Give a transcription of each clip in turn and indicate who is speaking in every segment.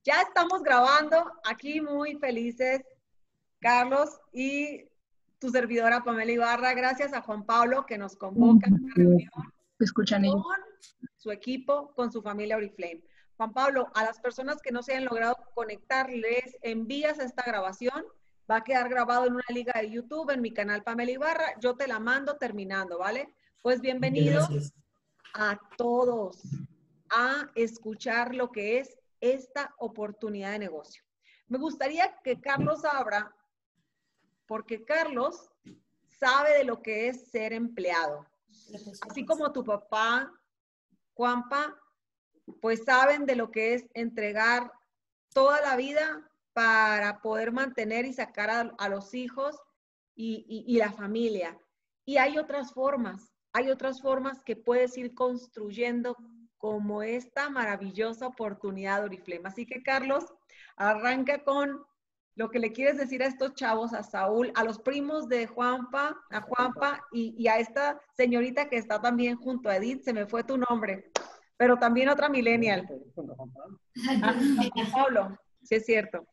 Speaker 1: Ya estamos grabando aquí muy felices, Carlos y tu servidora Pamela Ibarra, gracias a Juan Pablo que nos convoca a esta reunión
Speaker 2: Escuchan ellos.
Speaker 1: con su equipo, con su familia Oriflame. Juan Pablo, a las personas que no se hayan logrado conectar, les envías esta grabación. Va a quedar grabado en una liga de YouTube, en mi canal Pamela Ibarra. Yo te la mando terminando, ¿vale? Pues bienvenidos a todos a escuchar lo que es esta oportunidad de negocio. Me gustaría que Carlos abra, porque Carlos sabe de lo que es ser empleado. Así como tu papá, Juanpa, pues saben de lo que es entregar toda la vida para poder mantener y sacar a los hijos y la familia. Y hay otras formas que puedes ir construyendo como esta maravillosa oportunidad de Oriflame. Así que, Carlos, arranca con lo que le quieres decir a estos chavos, a Saúl, a los primos de Juanpa, a Juanpa y a esta señorita que está también junto a Edith, se me fue tu nombre, pero también otra millennial. Ah, Juan Pablo, sí es cierto.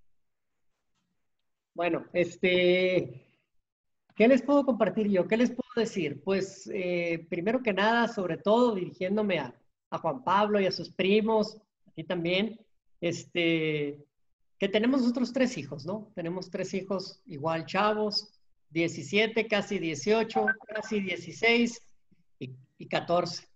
Speaker 3: Bueno, ¿qué les puedo compartir yo? ¿Qué les puedo decir? Pues, primero que nada, sobre todo dirigiéndome a Juan Pablo y a sus primos, aquí también, que tenemos nosotros 3 hijos, ¿no? Tenemos 3 hijos igual chavos, 17, casi 18, casi 16 y 14.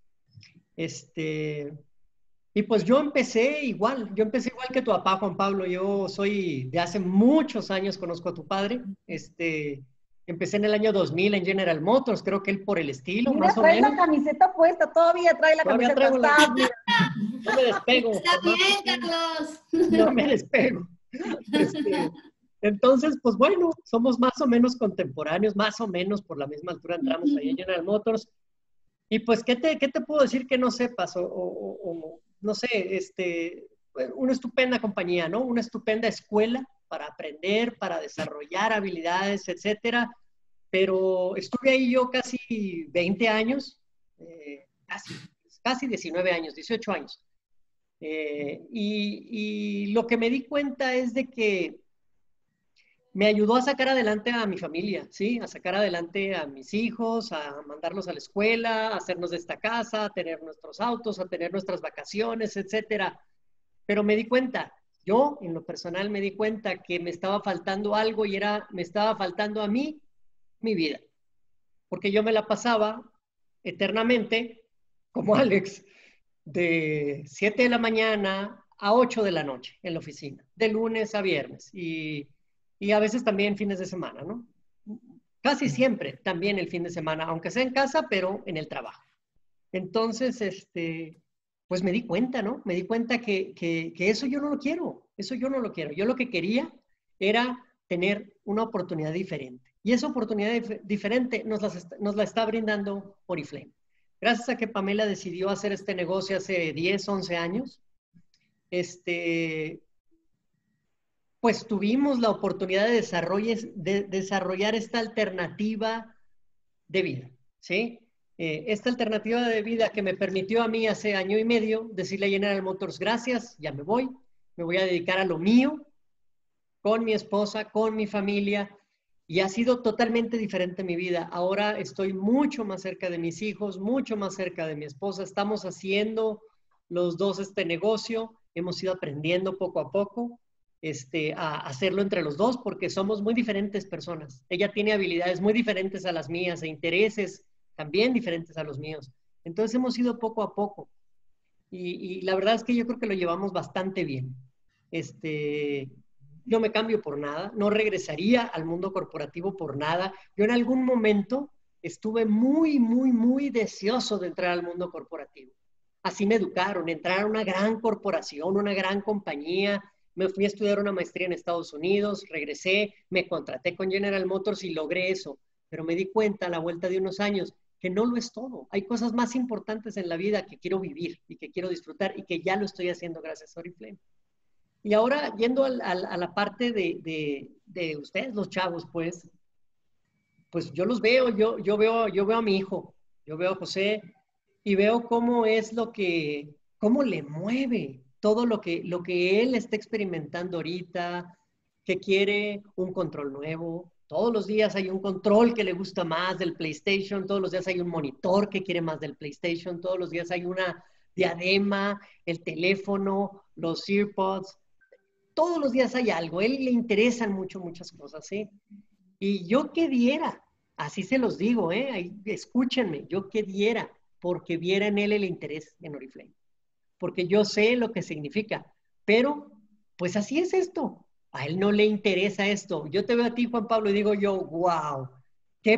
Speaker 3: Y pues yo empecé igual que tu papá, Juan Pablo. Yo soy de hace muchos años, conozco a tu padre. Empecé en el año 2000 en General Motors, creo que él por el estilo,
Speaker 1: Mira,
Speaker 3: más o
Speaker 1: trae
Speaker 3: menos.
Speaker 1: la camiseta puesta, todavía trae la
Speaker 3: Todavía
Speaker 1: camiseta.
Speaker 3: traigo la... No me despego.
Speaker 4: Está bien, Carlos.
Speaker 3: No me despego. Entonces, pues bueno, somos más o menos contemporáneos, más o menos por la misma altura entramos ahí en General Motors. Y pues, ¿qué te puedo decir que no sepas? O no sé, una estupenda compañía, ¿no? Una estupenda escuela para aprender, para desarrollar habilidades, etcétera. Pero estuve ahí yo casi 20 años, casi 19 años, 18 años. Y lo que me di cuenta es de que me ayudó a sacar adelante a mi familia, ¿sí? A sacar adelante a mis hijos, a mandarlos a la escuela, a hacernos de esta casa, a tener nuestros autos, a tener nuestras vacaciones, etcétera. Pero me di cuenta, yo en lo personal me di cuenta que me estaba faltando algo y me estaba faltando a mí mi vida. Porque yo me la pasaba eternamente, como Alex, de 7 de la mañana a 8 de la noche en la oficina, de lunes a viernes y a veces también fines de semana, ¿no? Casi siempre también el fin de semana, aunque sea en casa, pero en el trabajo. Entonces, pues me di cuenta, ¿no? Me di cuenta que eso yo no lo quiero, eso yo no lo quiero. Yo lo que quería era tener una oportunidad diferente. Y esa oportunidad diferente nos la está brindando Oriflame. Gracias a que Pamela decidió hacer este negocio hace 10, 11 años, pues tuvimos la oportunidad de desarrollar esta alternativa de vida, ¿sí? Esta alternativa de vida que me permitió a mí hace año y medio decirle a General Motors, gracias, ya me voy a dedicar a lo mío, con mi esposa, con mi familia, y ha sido totalmente diferente mi vida. Ahora estoy mucho más cerca de mis hijos, mucho más cerca de mi esposa. Estamos haciendo los dos este negocio. Hemos ido aprendiendo poco a poco a hacerlo entre los dos porque somos muy diferentes personas. Ella tiene habilidades muy diferentes a las mías e intereses también diferentes a los míos. Entonces hemos ido poco a poco. Y la verdad es que yo creo que lo llevamos bastante bien. No me cambio por nada, no regresaría al mundo corporativo por nada. Yo en algún momento estuve muy, muy, muy deseoso de entrar al mundo corporativo. Así me educaron, entrar a una gran corporación, una gran compañía. Me fui a estudiar una maestría en Estados Unidos, regresé, me contraté con General Motors y logré eso. Pero me di cuenta a la vuelta de unos años que no lo es todo. Hay cosas más importantes en la vida que quiero vivir y que quiero disfrutar y que ya lo estoy haciendo gracias a Oriflame. Y ahora, yendo a la parte de ustedes, los chavos, pues yo los veo, yo veo a mi hijo, yo veo a José y veo cómo es cómo le mueve todo lo que él está experimentando ahorita, que quiere un control nuevo. Todos los días hay un control que le gusta más del PlayStation, todos los días hay un monitor que quiere más del PlayStation, todos los días hay una diadema, el teléfono, los AirPods. Todos los días hay algo. A él le interesan muchas cosas, ¿sí? Y yo qué diera, así se los digo, ¿eh? Escúchenme, yo qué diera, porque viera en él el interés en Oriflame. Porque yo sé lo que significa. Pero, pues así es esto. A él no le interesa esto. Yo te veo a ti, Juan Pablo, y digo yo, wow, qué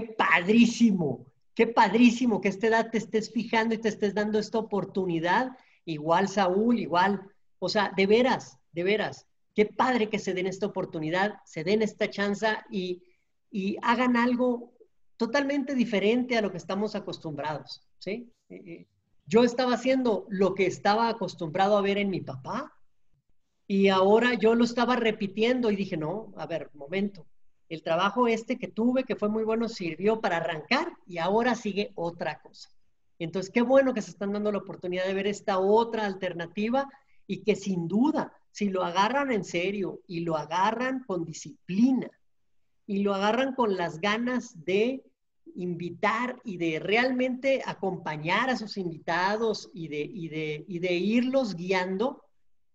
Speaker 3: padrísimo que a esta edad te estés fijando y te estés dando esta oportunidad. Igual Saúl, igual. O sea, de veras, qué padre que se den esta oportunidad, se den esta chance y hagan algo totalmente diferente a lo que estamos acostumbrados, ¿sí? Yo estaba haciendo lo que estaba acostumbrado a ver en mi papá y ahora yo lo estaba repitiendo y dije, no, a ver, momento. El trabajo este que tuve, que fue muy bueno, sirvió para arrancar y ahora sigue otra cosa. Entonces, qué bueno que se están dando la oportunidad de ver esta otra alternativa y que sin duda, si lo agarran en serio y lo agarran con disciplina y lo agarran con las ganas de invitar y de realmente acompañar a sus invitados y de irlos guiando,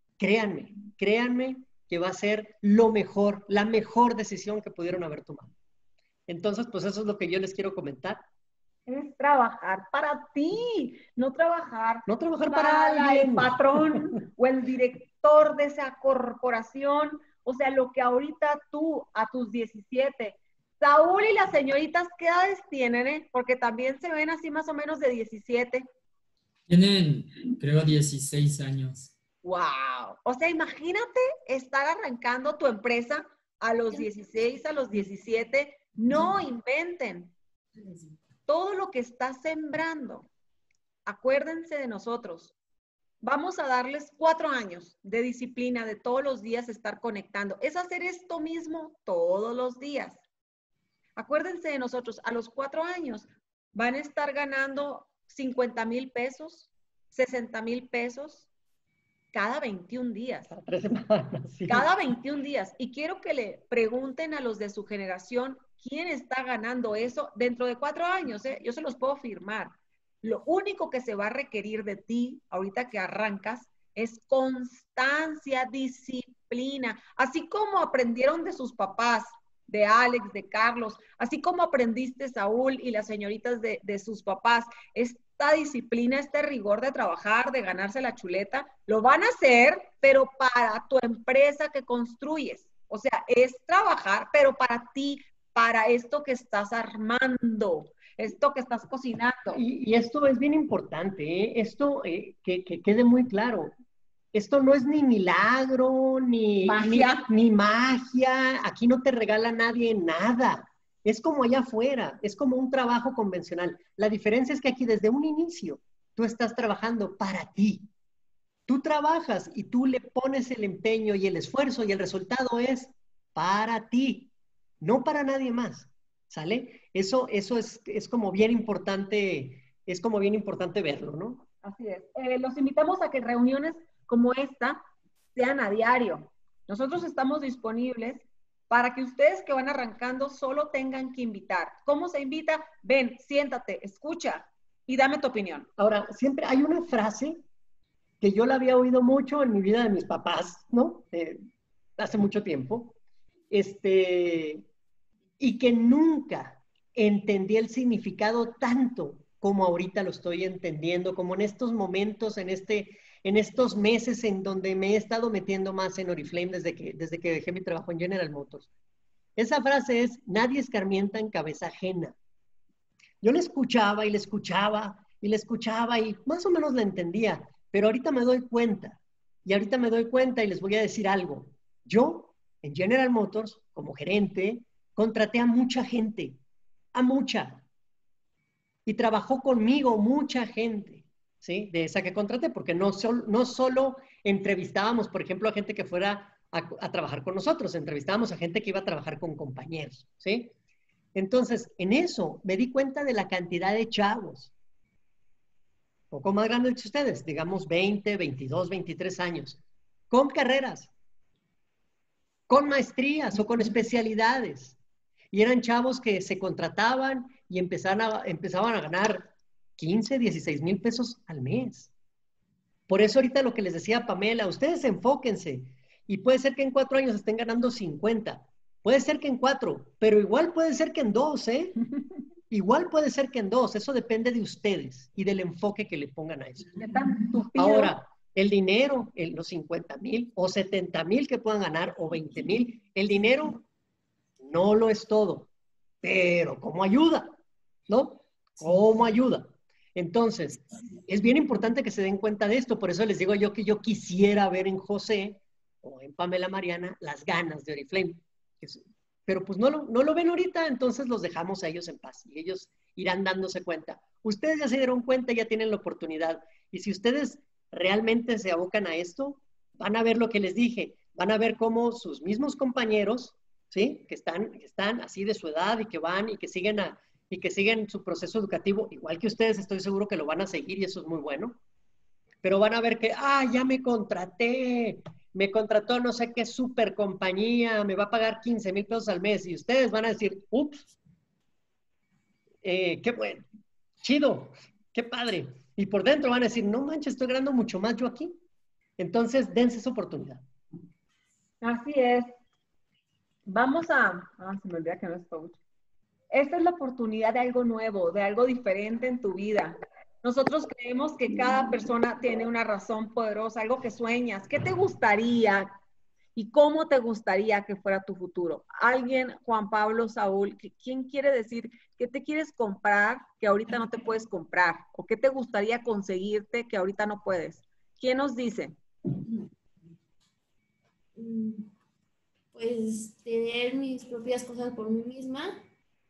Speaker 3: créanme que va a ser lo mejor, la mejor decisión que pudieron haber tomado. Entonces, pues eso es lo que yo les quiero comentar.
Speaker 1: Es trabajar para ti, no trabajar,
Speaker 3: no trabajar para alguien.
Speaker 1: El patrón o el director de esa corporación. O sea, lo que ahorita tú, a tus 17, Saúl y las señoritas, ¿qué edades tienen? Porque también se ven así más o menos de 17.
Speaker 2: Tienen, creo, 16 años.
Speaker 1: ¡Wow! O sea, imagínate estar arrancando tu empresa a los 16, a los 17. No inventen. Todo lo que estás sembrando, acuérdense de nosotros. Vamos a darles 4 años de disciplina, de todos los días estar conectando. Es hacer esto mismo todos los días. Acuérdense de nosotros, a los 4 años van a estar ganando 50,000 pesos, 60,000 pesos cada 21 días.
Speaker 3: Cada 3 semanas, sí.
Speaker 1: Cada 21 días. Y quiero que le pregunten a los de su generación quién está ganando eso dentro de 4 años. Yo se los puedo firmar. Lo único que se va a requerir de ti, ahorita que arrancas, es constancia, disciplina. Así como aprendieron de sus papás, de Alex, de Carlos, así como aprendiste, Saúl, y las señoritas de sus papás, esta disciplina, este rigor de trabajar, de ganarse la chuleta, lo van a hacer, pero para tu empresa que construyes. O sea, es trabajar, pero para ti, para esto que estás armando, esto que estás cocinando.
Speaker 3: Y esto es bien importante, ¿eh? Esto que quede muy claro. Esto no es ni milagro, ni magia. Aquí no te regala nadie nada. Es como allá afuera, es como un trabajo convencional. La diferencia es que aquí desde un inicio tú estás trabajando para ti. Tú trabajas y tú le pones el empeño y el esfuerzo y el resultado es para ti, no para nadie más. ¿Sale? Eso es como bien importante, verlo, ¿no?
Speaker 1: Así es. Los invitamos a que reuniones como esta sean a diario. Nosotros estamos disponibles para que ustedes que van arrancando solo tengan que invitar. ¿Cómo se invita? Ven, siéntate, escucha y dame tu opinión.
Speaker 3: Ahora, siempre hay una frase que yo la había oído mucho en mi vida de mis papás, ¿no? Hace mucho tiempo. Y que nunca entendí el significado tanto como ahorita lo estoy entendiendo, como en estos momentos, en estos meses en donde me he estado metiendo más en Oriflame desde que dejé mi trabajo en General Motors. Esa frase es, nadie escarmienta en cabeza ajena. Yo la escuchaba y la escuchaba y la escuchaba y más o menos la entendía, pero ahorita me doy cuenta. Y ahorita me doy cuenta y les voy a decir algo. Yo, en General Motors, como gerente, contraté a mucha gente, a mucha. Y trabajó conmigo mucha gente, ¿sí? De esa que contraté, porque no solo entrevistábamos, por ejemplo, a gente que fuera a trabajar con nosotros, entrevistábamos a gente que iba a trabajar con compañeros, ¿sí? Entonces, en eso me di cuenta de la cantidad de chavos poco más grandes que ustedes, digamos 20, 22, 23 años, con carreras, con maestrías o con especialidades. Y eran chavos que se contrataban y empezaban a ganar 15, 16 mil pesos al mes. Por eso ahorita lo que les decía Pamela, ustedes enfóquense. Y puede ser que en 4 años estén ganando 50. Puede ser que en 4, pero igual puede ser que en 2, ¿eh? Igual puede ser que en 2. Eso depende de ustedes y del enfoque que le pongan a eso. Ahora, el dinero, los 50 mil o 70 mil que puedan ganar o 20 mil, el dinero no lo es todo, pero ¿cómo ayuda? ¿No? ¿Cómo ayuda? Entonces, es bien importante que se den cuenta de esto. Por eso les digo yo que yo quisiera ver en José o en Pamela Mariana las ganas de Oriflame. Pero pues no lo ven ahorita, entonces los dejamos a ellos en paz y ellos irán dándose cuenta. Ustedes ya se dieron cuenta, ya tienen la oportunidad. Y si ustedes realmente se abocan a esto, van a ver lo que les dije. Van a ver cómo sus mismos compañeros, ¿sí? Que están así de su edad y que van y que siguen su proceso educativo, igual que ustedes, estoy seguro que lo van a seguir y eso es muy bueno. Pero van a ver que, ya me contrató no sé qué super compañía, me va a pagar 15 mil pesos al mes y ustedes van a decir, ups, qué bueno, chido, qué padre. Y por dentro van a decir, no manches, estoy ganando mucho más yo aquí. Entonces, dense esa oportunidad.
Speaker 1: Así es. Vamos a... se me olvida que no es coach. Esta es la oportunidad de algo nuevo, de algo diferente en tu vida. Nosotros creemos que cada persona tiene una razón poderosa, algo que sueñas. ¿Qué te gustaría y cómo te gustaría que fuera tu futuro? Alguien, Juan Pablo, Saúl, ¿quién quiere decir qué te quieres comprar que ahorita no te puedes comprar? ¿O qué te gustaría conseguirte que ahorita no puedes? ¿Quién nos dice?
Speaker 4: Pues tener mis propias cosas por mí misma,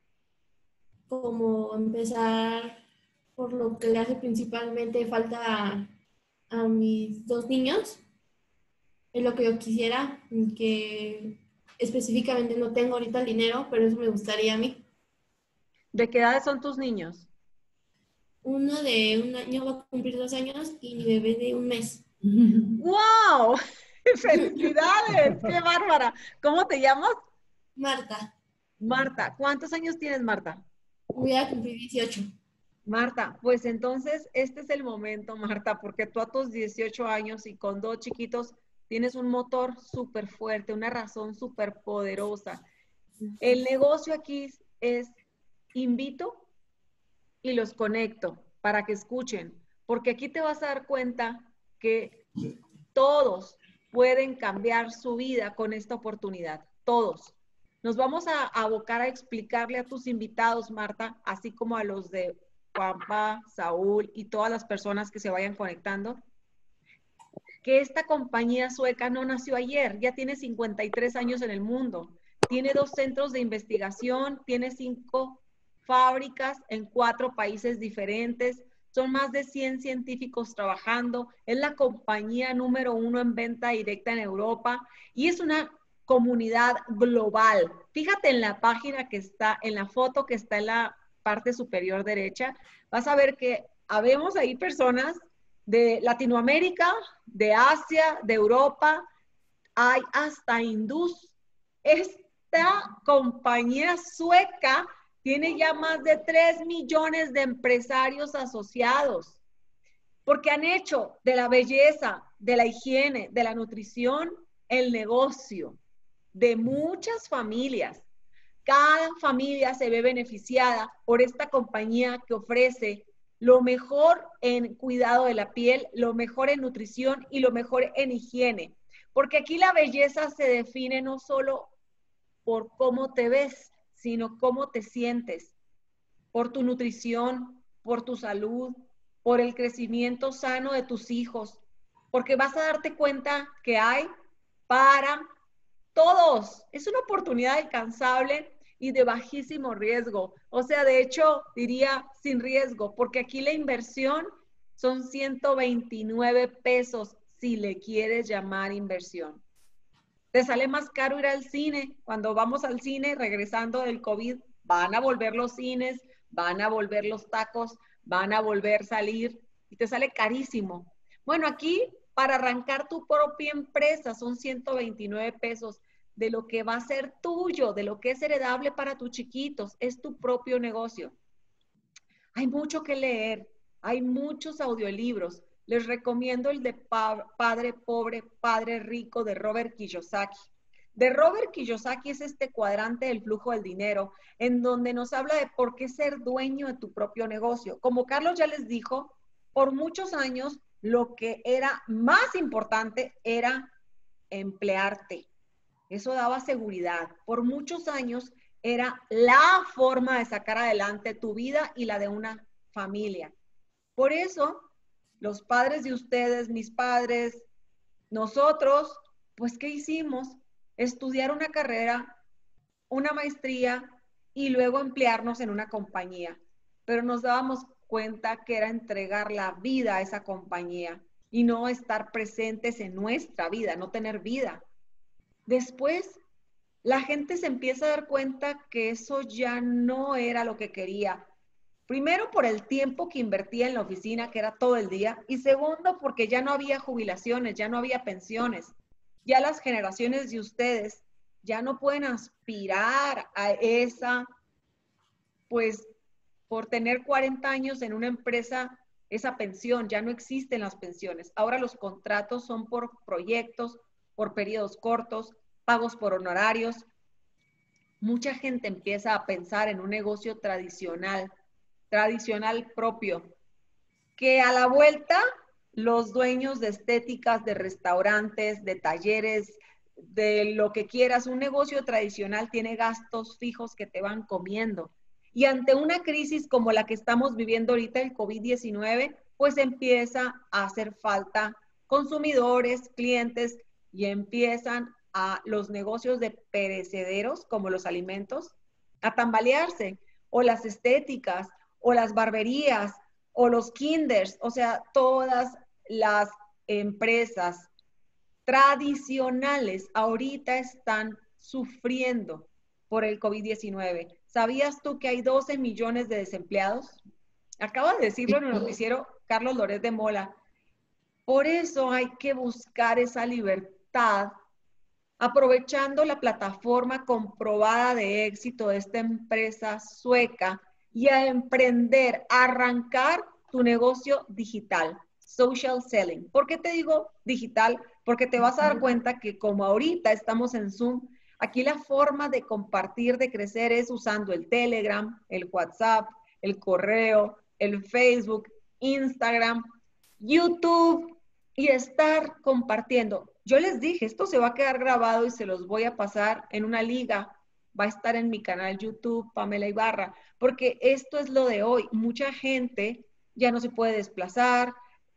Speaker 4: como empezar por lo que le hace principalmente falta a mis 2 niños. Es lo que yo quisiera, que específicamente no tengo ahorita el dinero, pero eso me gustaría a mí.
Speaker 1: ¿De qué edades son tus niños?
Speaker 4: Uno de 1 año va a cumplir 2 años y mi bebé de 1 mes.
Speaker 1: ¡Wow! ¡Felicidades! ¡Qué bárbara! ¿Cómo te llamas?
Speaker 4: Marta.
Speaker 1: Marta. ¿Cuántos años tienes, Marta?
Speaker 4: Voy a cumplir 18.
Speaker 1: Marta, pues entonces este es el momento, Marta, porque tú a tus 18 años y con 2 chiquitos tienes un motor súper fuerte, una razón súper poderosa. El negocio aquí es invito y los conecto para que escuchen, porque aquí te vas a dar cuenta que todos pueden cambiar su vida con esta oportunidad, todos. Nos vamos a abocar a explicarle a tus invitados, Marta, así como a los de Juanpa, Saúl y todas las personas que se vayan conectando, que esta compañía sueca no nació ayer, ya tiene 53 años en el mundo, tiene 2 centros de investigación, tiene 5 fábricas en 4 países diferentes, son más de 100 científicos trabajando, es la compañía número 1 en venta directa en Europa y es una comunidad global. Fíjate en la página que está, en la foto que está en la parte superior derecha, vas a ver que habemos ahí personas de Latinoamérica, de Asia, de Europa, hay hasta hindús. Esta compañía sueca tiene ya más de 3 millones de empresarios asociados, porque han hecho de la belleza, de la higiene, de la nutrición, el negocio de muchas familias. Cada familia se ve beneficiada por esta compañía que ofrece lo mejor en cuidado de la piel, lo mejor en nutrición y lo mejor en higiene. Porque aquí la belleza se define no solo por cómo te ves, sino cómo te sientes, por tu nutrición, por tu salud, por el crecimiento sano de tus hijos. Porque vas a darte cuenta que hay para todos. Es una oportunidad alcanzable y de bajísimo riesgo. O sea, de hecho, diría sin riesgo, porque aquí la inversión son 129 pesos si le quieres llamar inversión. Te sale más caro ir al cine. Cuando vamos al cine, regresando del COVID, van a volver los cines, van a volver los tacos, van a volver a salir y te sale carísimo. Bueno, aquí para arrancar tu propia empresa son 129 pesos de lo que va a ser tuyo, de lo que es heredable para tus chiquitos, es tu propio negocio. Hay mucho que leer, hay muchos audiolibros. Les recomiendo el de Padre Pobre, Padre Rico de Robert Kiyosaki. De Robert Kiyosaki es este cuadrante del flujo del dinero, en donde nos habla de por qué ser dueño de tu propio negocio. Como Carlos ya les dijo, por muchos años lo que era más importante era emplearte. Eso daba seguridad. Por muchos años era la forma de sacar adelante tu vida y la de una familia. Por eso, los padres de ustedes, mis padres, nosotros, pues, ¿qué hicimos? Estudiar una carrera, una maestría y luego emplearnos en una compañía. Pero nos dábamos cuenta que era entregar la vida a esa compañía y no estar presentes en nuestra vida, no tener vida. Después, la gente se empieza a dar cuenta que eso ya no era lo que quería. Primero, por el tiempo que invertía en la oficina, que era todo el día. Y segundo, porque ya no había jubilaciones, ya no había pensiones. Ya las generaciones de ustedes ya no pueden aspirar a esa, pues, por tener 40 años en una empresa, esa pensión. Ya no existen las pensiones. Ahora los contratos son por proyectos, por periodos cortos, pagos por honorarios. Mucha gente empieza a pensar en un negocio tradicional propio, que a la vuelta los dueños de estéticas, de restaurantes, de talleres, de lo que quieras, un negocio tradicional tiene gastos fijos que te van comiendo. Y ante una crisis como la que estamos viviendo ahorita, el COVID-19, pues empieza a hacer falta consumidores, clientes, y empiezan a los negocios de perecederos, como los alimentos, a tambalearse, o las estéticas, o las barberías, o los kinders, o sea, todas las empresas tradicionales ahorita están sufriendo por el COVID-19. ¿Sabías tú que hay 12 millones de desempleados? Acaba de decirlo en el noticiero Carlos Loret de Mola. Por eso hay que buscar esa libertad, aprovechando la plataforma comprobada de éxito de esta empresa sueca y a emprender, a arrancar tu negocio digital, social selling. ¿Por qué te digo digital? Porque te vas a dar cuenta que como ahorita estamos en Zoom, aquí la forma de compartir, de crecer es usando el Telegram, el WhatsApp, el correo, el Facebook, Instagram, YouTube y estar compartiendo. Yo les dije, esto se va a quedar grabado y se los voy a pasar en una liga. Va a estar en mi canal YouTube, Pamela Ibarra, porque esto es lo de hoy. Mucha gente ya no se puede desplazar,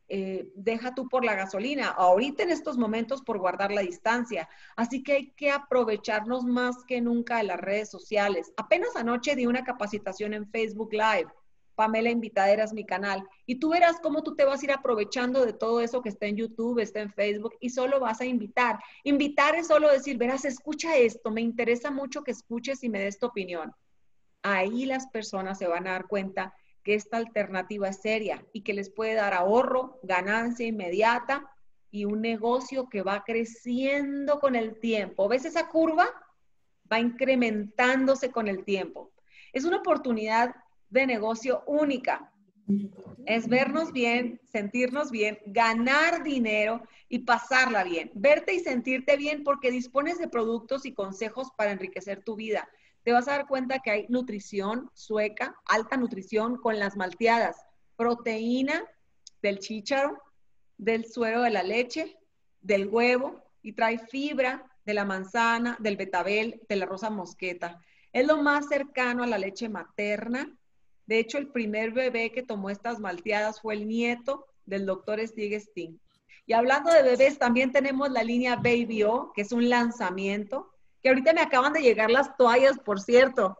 Speaker 1: deja tú por la gasolina, ahorita en estos momentos por guardar la distancia. Así que hay que aprovecharnos más que nunca de las redes sociales. Apenas anoche di una capacitación en Facebook Live. Pamela Invitadera es mi canal. Y tú verás cómo tú te vas a ir aprovechando de todo eso que está en YouTube, está en Facebook, y solo vas a invitar. Invitar es solo decir, verás, escucha esto, me interesa mucho que escuches y me des tu opinión. Ahí las personas se van a dar cuenta que esta alternativa es seria y que les puede dar ahorro, ganancia inmediata y un negocio que va creciendo con el tiempo. ¿Ves esa curva? Va incrementándose con el tiempo. Es una oportunidad de negocio única. Es vernos bien, sentirnos bien, ganar dinero y pasarla bien. Verte y sentirte bien porque dispones de productos y consejos para enriquecer tu vida. Te vas a dar cuenta que hay nutrición sueca, alta nutrición con las malteadas, proteína del chícharo, del suero de la leche, del huevo y trae fibra de la manzana, del betabel, de la rosa mosqueta. Es lo más cercano a la leche materna. De hecho, el primer bebé que tomó estas malteadas fue el nieto del doctor Stig Sting. Y hablando de bebés, también tenemos la línea Baby O, que es un lanzamiento, que ahorita me acaban de llegar las toallas, por cierto.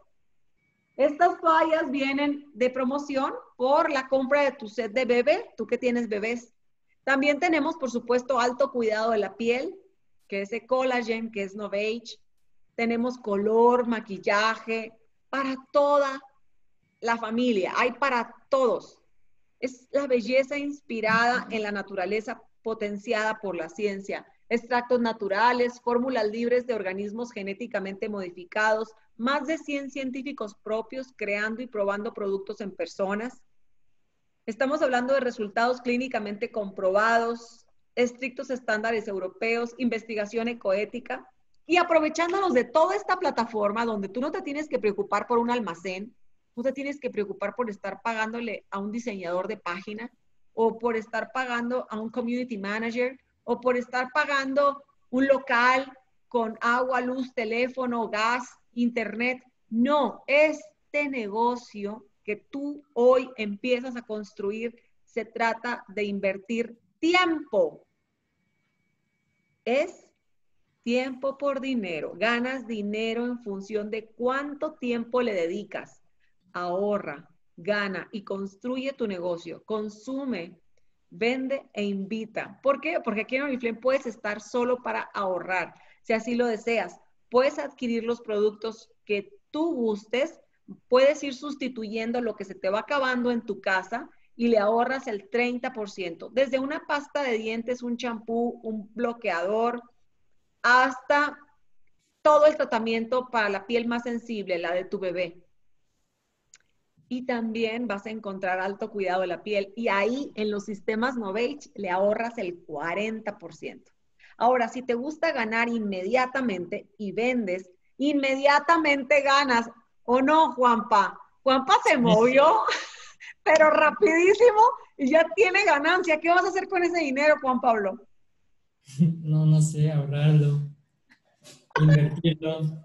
Speaker 1: Estas toallas vienen de promoción por la compra de tu set de bebé, tú que tienes bebés. También tenemos, por supuesto, alto cuidado de la piel, que es Collagen, que es Novage. Tenemos color, maquillaje, para toda la familia, hay para todos. Es la belleza inspirada en la naturaleza potenciada por la ciencia. Extractos naturales, fórmulas libres de organismos genéticamente modificados, más de 100 científicos propios creando y probando productos en personas. Estamos hablando de resultados clínicamente comprobados, estrictos estándares europeos, investigación ecoética y aprovechándonos de toda esta plataforma donde tú no te tienes que preocupar por un almacén, no te tienes que preocupar por estar pagándole a un diseñador de página o por estar pagando a un community manager o por estar pagando un local con agua, luz, teléfono, gas, internet. No, este negocio que tú hoy empiezas a construir se trata de invertir tiempo. Es tiempo por dinero. Ganas dinero en función de cuánto tiempo le dedicas. Ahorra, gana y construye tu negocio. Consume, vende e invita. ¿Por qué? Porque aquí en Oriflame puedes estar solo para ahorrar. Si así lo deseas, puedes adquirir los productos que tú gustes, puedes ir sustituyendo lo que se te va acabando en tu casa y le ahorras el 30%. Desde una pasta de dientes, un champú, un bloqueador, hasta todo el tratamiento para la piel más sensible, la de tu bebé. Y también vas a encontrar alto cuidado de la piel. Y ahí en los sistemas Novage le ahorras el 40%. Ahora, si te gusta ganar inmediatamente y vendes, inmediatamente ganas. ¿O no, Juanpa? Juanpa se movió, pero rapidísimo y ya tiene ganancia. ¿Qué vas a hacer con ese dinero, Juan Pablo?
Speaker 2: No sé, ahorrarlo, invertirlo.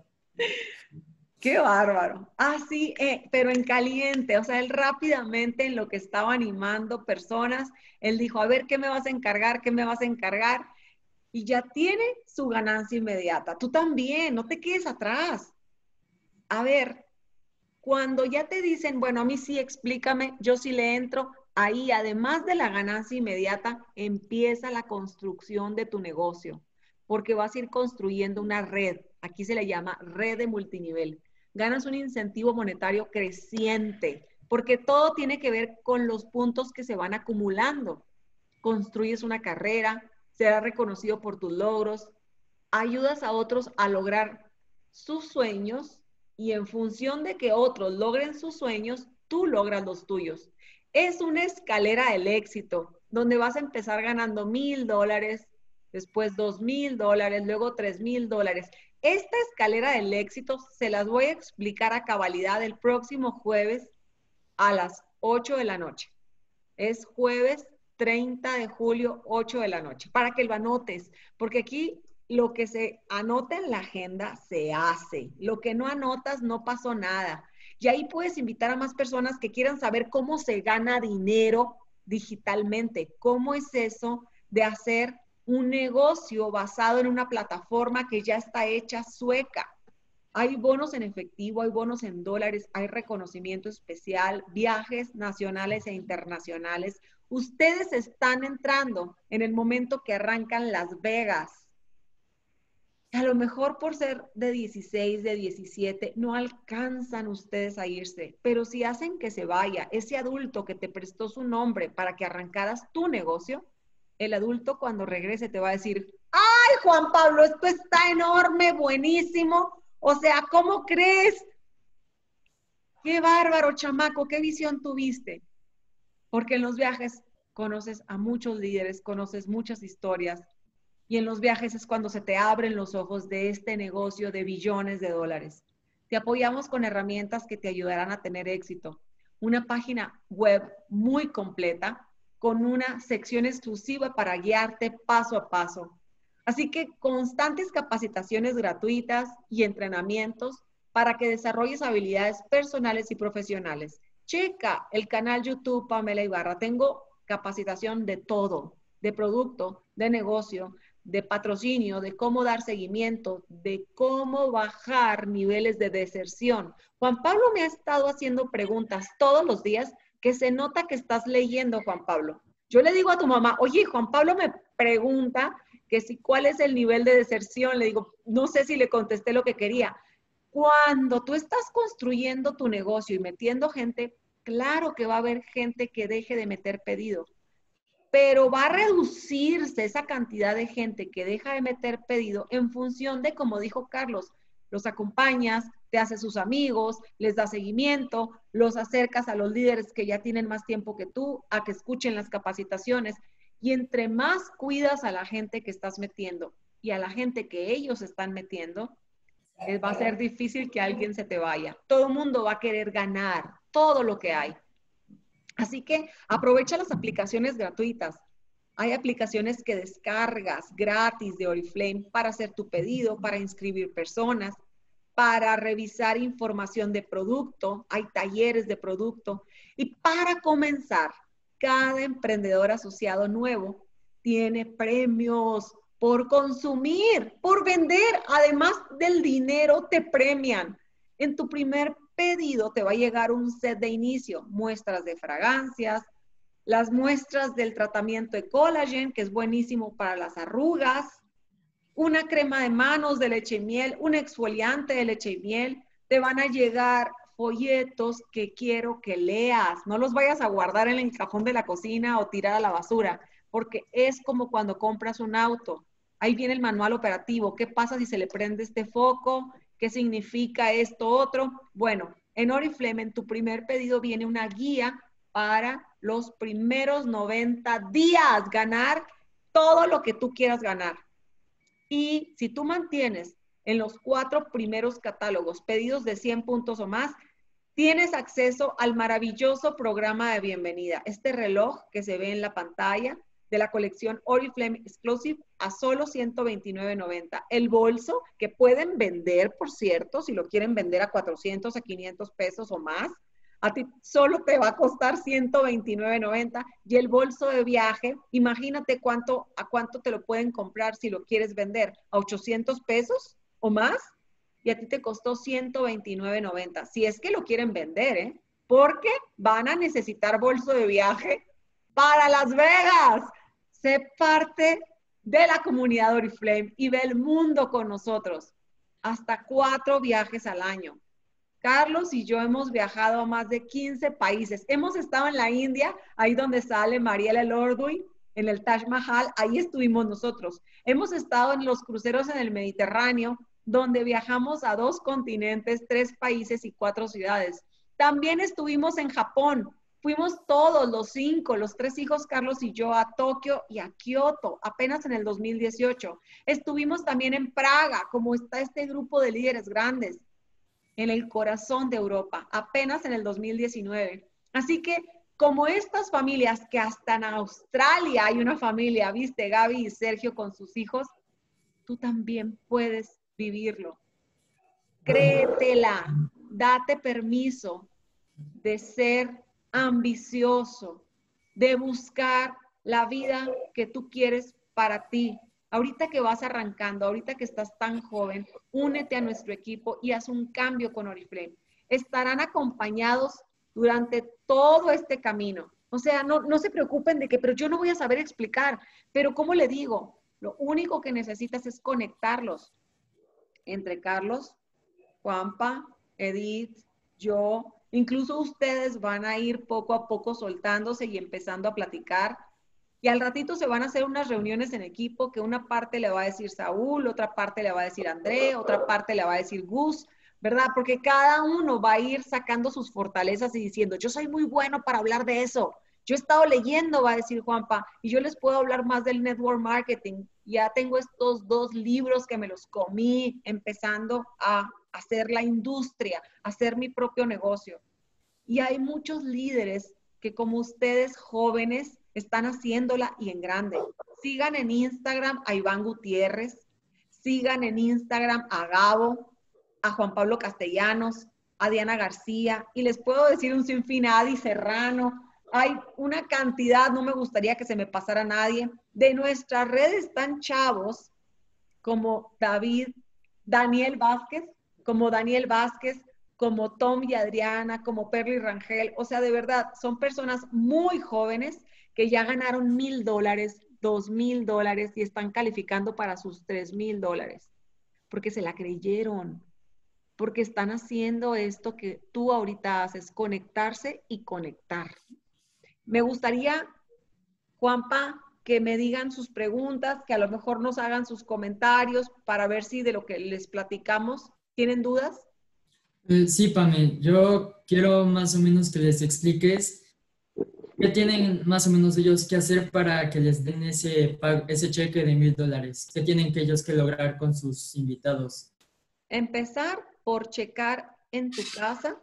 Speaker 1: Qué bárbaro. Así, pero en caliente. O sea, él rápidamente en lo que estaba animando personas, él dijo, a ver, ¿qué me vas a encargar? ¿Qué me vas a encargar? Y ya tiene su ganancia inmediata. Tú también, no te quedes atrás. A ver, cuando ya te dicen, bueno, a mí sí, explícame, yo sí le entro, ahí además de la ganancia inmediata, empieza la construcción de tu negocio, porque vas a ir construyendo una red. Aquí se le llama red de multinivel. Ganas un incentivo monetario creciente, porque todo tiene que ver con los puntos que se van acumulando. Construyes una carrera, serás reconocido por tus logros, ayudas a otros a lograr sus sueños y en función de que otros logren sus sueños, tú logras los tuyos. Es una escalera del éxito, donde vas a empezar ganando $1,000, después $2,000, luego $3,000. Esta escalera del éxito se las voy a explicar a cabalidad el próximo jueves a las 8 de la noche. Es jueves 30 de julio, 8 de la noche, para que lo anotes, porque aquí lo que se anota en la agenda se hace. Lo que no anotas, no pasó nada. Y ahí puedes invitar a más personas que quieran saber cómo se gana dinero digitalmente. ¿Cómo es eso de hacer un negocio basado en una plataforma que ya está hecha sueca? Hay bonos en efectivo, hay bonos en dólares, hay reconocimiento especial, viajes nacionales e internacionales. Ustedes están entrando en el momento que arrancan Las Vegas. A lo mejor por ser de 16, de 17, no alcanzan ustedes a irse, pero si hacen que se vaya ese adulto que te prestó su nombre para que arrancaras tu negocio, el adulto cuando regrese te va a decir, ¡ay, Juan Pablo, esto está enorme, buenísimo! O sea, ¿cómo crees? ¡Qué bárbaro, chamaco! ¿Qué visión tuviste? Porque en los viajes conoces a muchos líderes, conoces muchas historias, y en los viajes es cuando se te abren los ojos de este negocio de billones de dólares. Te apoyamos con herramientas que te ayudarán a tener éxito. Una página web muy completa con una sección exclusiva para guiarte paso a paso. Así que constantes capacitaciones gratuitas y entrenamientos para que desarrolles habilidades personales y profesionales. Checa el canal YouTube Pamela Ibarra. Tengo capacitación de todo, de producto, de negocio, de patrocinio, de cómo dar seguimiento, de cómo bajar niveles de deserción. Juan Pablo me ha estado haciendo preguntas todos los días que se nota que estás leyendo, Juan Pablo. Yo le digo a tu mamá, oye, Juan Pablo me pregunta que si cuál es el nivel de deserción. Le digo, no sé si le contesté lo que quería. Cuando tú estás construyendo tu negocio y metiendo gente, claro que va a haber gente que deje de meter pedido, pero va a reducirse esa cantidad de gente que deja de meter pedido en función de, como dijo Carlos, los acompañas, te haces sus amigos, les das seguimiento, los acercas a los líderes que ya tienen más tiempo que tú, a que escuchen las capacitaciones. Y entre más cuidas a la gente que estás metiendo y a la gente que ellos están metiendo, va a ser difícil que alguien se te vaya. Todo el mundo va a querer ganar todo lo que hay. Así que aprovecha las aplicaciones gratuitas. Hay aplicaciones que descargas gratis de Oriflame para hacer tu pedido, para inscribir personas, para revisar información de producto. Hay talleres de producto. Y para comenzar, cada emprendedor asociado nuevo tiene premios por consumir, por vender. Además del dinero, te premian. En tu primer pedido te va a llegar un set de inicio, muestras de fragancias, las muestras del tratamiento de collagen, que es buenísimo para las arrugas, una crema de manos de leche y miel, un exfoliante de leche y miel. Te van a llegar folletos que quiero que leas. No los vayas a guardar en el cajón de la cocina o tirar a la basura, porque es como cuando compras un auto. Ahí viene el manual operativo. ¿Qué pasa si se le prende este foco? ¿Qué significa esto otro? Bueno, en Oriflame, en tu primer pedido viene una guía para los primeros 90 días, ganar todo lo que tú quieras ganar. Y si tú mantienes en los 4 primeros catálogos pedidos de 100 puntos o más, tienes acceso al maravilloso programa de bienvenida. Este reloj que se ve en la pantalla de la colección Oriflame Exclusive a solo $129.90. El bolso que pueden vender, por cierto, si lo quieren vender a 400, a 500 pesos o más, a ti solo te va a costar $129.90. Y el bolso de viaje, imagínate a cuánto te lo pueden comprar si lo quieres vender, a 800 pesos o más, y a ti te costó $129.90. Si es que lo quieren vender, ¿eh? Porque van a necesitar bolso de viaje para Las Vegas. Sé parte de la comunidad Oriflame y ve el mundo con nosotros. Hasta 4 viajes al año. Carlos y yo hemos viajado a más de 15 países. Hemos estado en la India, ahí donde sale Mariela Lordui, en el Taj Mahal, ahí estuvimos nosotros. Hemos estado en los cruceros en el Mediterráneo, donde viajamos a 2 continentes, 3 países y 4 ciudades. También estuvimos en Japón. Fuimos todos, los 5, los 3 hijos, Carlos y yo, a Tokio y a Kioto, apenas en el 2018. Estuvimos también en Praga, como está este grupo de líderes grandes, en el corazón de Europa, apenas en el 2019. Así que, como estas familias, que hasta en Australia hay una familia, viste, Gaby y Sergio con sus hijos, tú también puedes vivirlo. Créetela, date permiso de ser ambicioso, de buscar la vida que tú quieres para ti. Ahorita que vas arrancando, ahorita que estás tan joven, únete a nuestro equipo y haz un cambio con Oriflame. Estarán acompañados durante todo este camino. O sea, no se preocupen de que, pero yo no voy a saber explicar. Pero ¿cómo le digo? Lo único que necesitas es conectarlos entre Carlos, Juanpa, Edith, yo. Incluso ustedes van a ir poco a poco soltándose y empezando a platicar. Y al ratito se van a hacer unas reuniones en equipo que una parte le va a decir Saúl, otra parte le va a decir André, otra parte le va a decir Gus, ¿verdad? Porque cada uno va a ir sacando sus fortalezas y diciendo, yo soy muy bueno para hablar de eso. Yo he estado leyendo, va a decir Juanpa, y yo les puedo hablar más del network marketing. Ya tengo estos 2 libros que me los comí empezando a hacer la industria, a hacer mi propio negocio. Y hay muchos líderes que como ustedes jóvenes están haciéndola y en grande. Sigan en Instagram a Iván Gutiérrez, sigan en Instagram a Gabo, a Juan Pablo Castellanos, a Diana García, y les puedo decir un sinfín, a Adi Serrano. Hay una cantidad, no me gustaría que se me pasara nadie. De nuestras redes están chavos como Daniel Vázquez, como Tom y Adriana, como Perly Rangel. O sea, de verdad, son personas muy jóvenes que ya ganaron $1,000, $2,000 y están calificando para sus $3,000, porque se la creyeron. porque están haciendo esto que tú ahorita haces, conectarse y conectar. Me gustaría, Juanpa, que me digan sus preguntas, que a lo mejor nos hagan sus comentarios para ver si de lo que les platicamos tienen dudas.
Speaker 2: Sí, Pame, yo quiero más o menos que les expliques qué tienen más o menos ellos que hacer para que les den ese cheque de $1,000. ¿Qué tienen que ellos que lograr con sus invitados?
Speaker 1: Empezar por checar en tu casa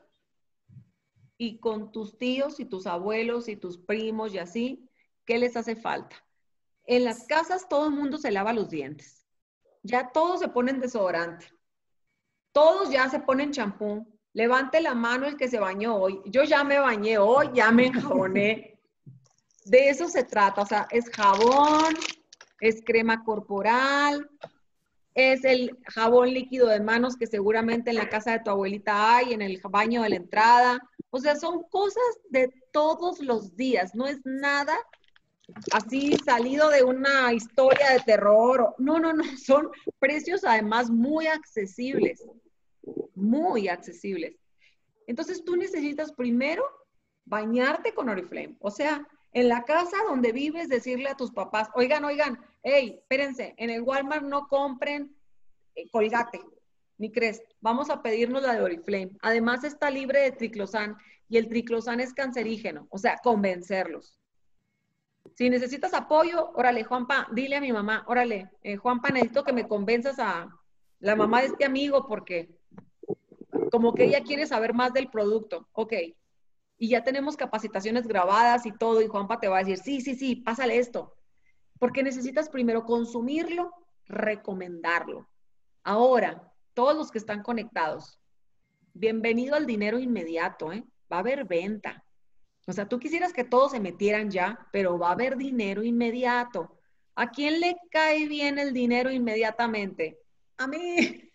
Speaker 1: y con tus tíos y tus abuelos y tus primos y así, ¿qué les hace falta? En las casas todo el mundo se lava los dientes. Ya todos se ponen desodorante. Todos ya se ponen champú. Levante la mano el que se bañó hoy. Yo ya me bañé hoy, ya me enjaboné. De eso se trata. O sea, es jabón, es crema corporal, es el jabón líquido de manos que seguramente en la casa de tu abuelita hay, en el baño de la entrada. O sea, son cosas de todos los días. No es nada así salido de una historia de terror. No, no, no. Son precios además muy accesibles. Muy accesibles. Entonces tú necesitas primero bañarte con Oriflame. O sea, en la casa donde vives, decirle a tus papás, oigan, hey, espérense, en el Walmart no compren Colgate, ni Crest. Vamos a pedirnos la de Oriflame. Además está libre de triclosan y el triclosan es cancerígeno. O sea, convencerlos. Si necesitas apoyo, órale, Juanpa, dile a mi mamá, órale, Juanpa, necesito que me convenzas a la mamá de este amigo porque como que ella quiere saber más del producto. Ok. Y ya tenemos capacitaciones grabadas y todo, y Juanpa te va a decir, sí, pásale esto. Porque necesitas primero consumirlo, recomendarlo. Ahora, todos los que están conectados, bienvenido al dinero inmediato, ¿eh? Va a haber venta. O sea, tú quisieras que todos se metieran ya, pero va a haber dinero inmediato. ¿A quién le cae bien el dinero inmediatamente? A mí.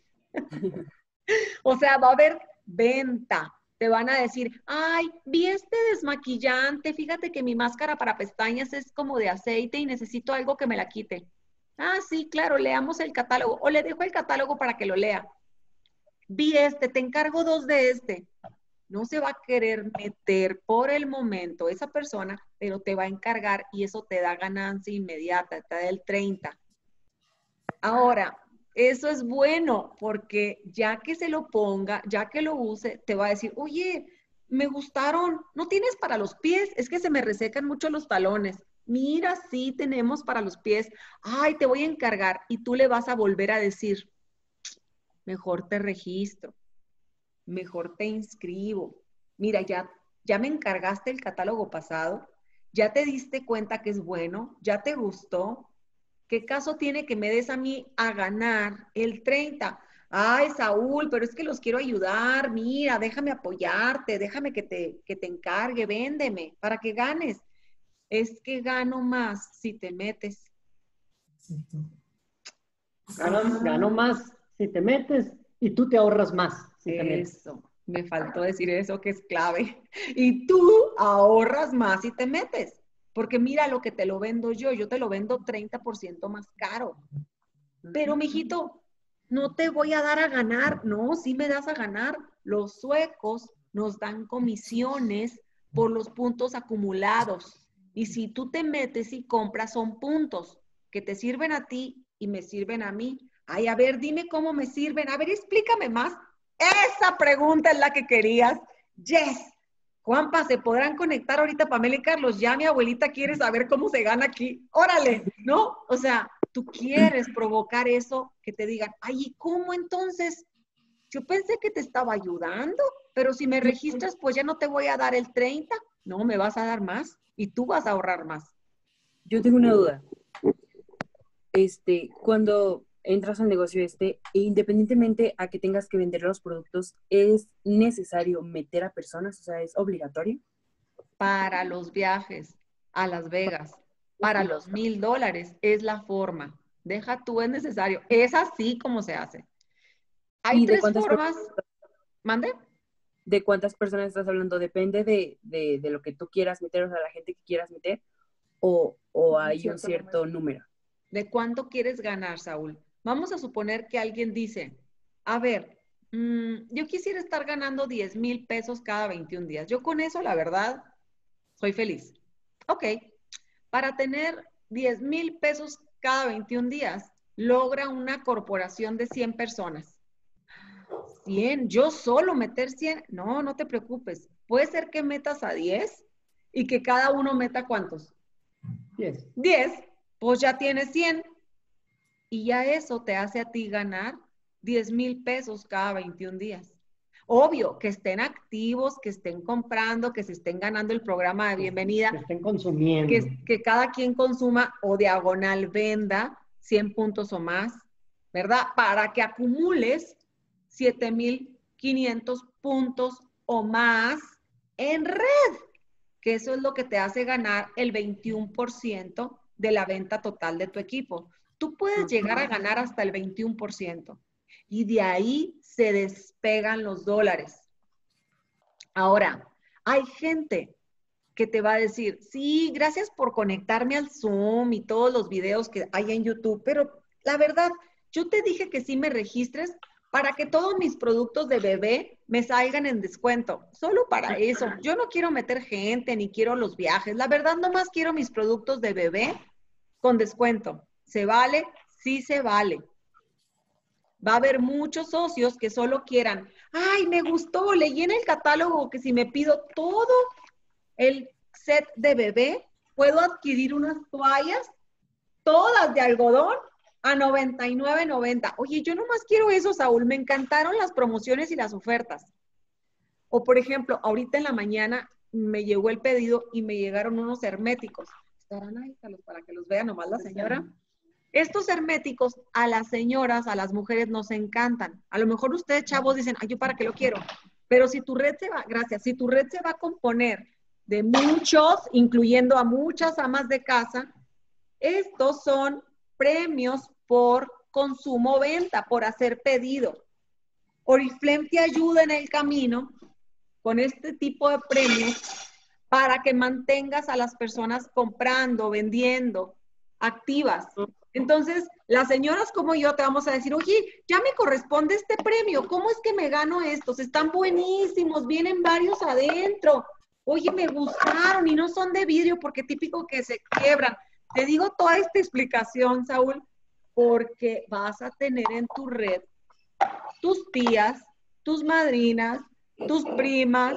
Speaker 1: O sea, va a haber venta. Te van a decir, ay, vi este desmaquillante, fíjate que mi máscara para pestañas es como de aceite y necesito algo que me la quite. Ah, sí, claro, leamos el catálogo. O le dejo el catálogo para que lo lea. Vi este, te encargo 2 de este. No se va a querer meter por el momento esa persona, pero te va a encargar y eso te da ganancia inmediata, te da el 30. Ahora, eso es bueno porque ya que se lo ponga, ya que lo use, te va a decir, oye, me gustaron, ¿no tienes para los pies? Es que se me resecan mucho los talones. Mira, sí tenemos para los pies. Ay, te voy a encargar. Y tú le vas a volver a decir, mejor te registro, mejor te inscribo. Mira, ya me encargaste el catálogo pasado, ya te diste cuenta que es bueno, ya te gustó. ¿Qué caso tiene que me des a mí a ganar el 30? Ay, Saúl, pero es que los quiero ayudar. Mira, déjame apoyarte, déjame que te encargue, véndeme para que ganes. Es que gano más si te metes.
Speaker 2: Exacto.
Speaker 3: Gano más si te metes y tú te ahorras más si te metes.
Speaker 1: Eso, me faltó decir eso que es clave. Y tú ahorras más si te metes. Porque mira lo que te lo vendo yo te lo vendo 30% más caro. Pero, mijito, no te voy a dar a ganar. No, sí me das a ganar. Los suecos nos dan comisiones por los puntos acumulados. Y si tú te metes y compras, son puntos que te sirven a ti y me sirven a mí. Ay, a ver, dime cómo me sirven. A ver, explícame más. Esa pregunta es la que querías. Yes. Juanpa, ¿se podrán conectar ahorita Pamela y Carlos? Ya mi abuelita quiere saber cómo se gana aquí. Órale, ¿no? O sea, tú quieres provocar eso, que te digan, ay, ¿y cómo entonces? Yo pensé que te estaba ayudando, pero si me registras, pues ya no te voy a dar el 30. No, me vas a dar más y tú vas a ahorrar más.
Speaker 5: Yo tengo una duda. Cuando entras al negocio e independientemente a que tengas que vender los productos, ¿es necesario meter a personas? O sea, ¿es obligatorio?
Speaker 1: Para los viajes a Las Vegas, para los $1,000, es la forma. Deja tú, es necesario. Es así como se hace. Hay
Speaker 5: ¿Y de
Speaker 1: 3
Speaker 5: cuántas
Speaker 1: formas. ¿Mande?
Speaker 5: ¿De cuántas personas estás hablando? ¿Depende de lo que tú quieras meter, o sea, la gente que quieras meter, o hay un cierto número?
Speaker 1: ¿De cuánto quieres ganar, Saúl? Vamos a suponer que alguien dice, a ver, Yo quisiera estar ganando 10,000 pesos cada 21 días. Yo con eso, la verdad, soy feliz. Ok, para tener 10,000 pesos cada 21 días, logra una corporación de 100 personas. 100, yo solo meter 100, no, no te preocupes. Puede ser que metas a 10 y que cada uno meta ¿cuántos?
Speaker 3: 10.
Speaker 1: 10, pues ya tienes 100 y ya eso te hace a ti ganar 10,000 pesos cada 21 días. Obvio, que estén activos, que estén comprando, que se estén ganando el programa de bienvenida.
Speaker 3: Que estén consumiendo.
Speaker 1: Que cada quien consuma o diagonal venda 100 puntos o más, ¿verdad? Para que acumules 7,500 puntos o más en red, que eso es lo que te hace ganar el 21% de la venta total de tu equipo. Tú puedes llegar a ganar hasta el 21% y de ahí se despegan los dólares. Ahora, hay gente que te va a decir, sí, gracias por conectarme al Zoom y todos los videos que hay en YouTube, pero la verdad, yo te dije que sí me registres para que todos mis productos de bebé me salgan en descuento. Solo para eso. Yo no quiero meter gente ni quiero los viajes. La verdad, nomás quiero mis productos de bebé con descuento. ¿Se vale? Sí se vale. Va a haber muchos socios que solo quieran, ay, me gustó, leí en el catálogo que si me pido todo el set de bebé, puedo adquirir unas toallas, todas de algodón, a $99.90. Oye, yo nomás quiero eso, Saúl. Me encantaron las promociones y las ofertas. O, por ejemplo, ahorita en la mañana me llegó el pedido y me llegaron unos herméticos. ¿Estarán ahí, Carlos, para que los vea nomás la señora? Estos herméticos a las señoras, a las mujeres nos encantan. A lo mejor ustedes, chavos, dicen, ay, ¿yo para qué lo quiero? Pero si tu red se va, gracias, si tu red se va a componer de muchos, incluyendo a muchas amas de casa, estos son premios por consumo-venta, por hacer pedido. Oriflame te ayuda en el camino con este tipo de premios para que mantengas a las personas comprando, vendiendo, activas. Entonces, las señoras como yo te vamos a decir, oye, ya me corresponde este premio, ¿cómo es que me gano estos? Están buenísimos, vienen varios adentro. Oye, me gustaron y no son de vidrio porque típico que se quiebran. Te digo toda esta explicación, Saúl, porque vas a tener en tu red tus tías, tus madrinas, tus primas,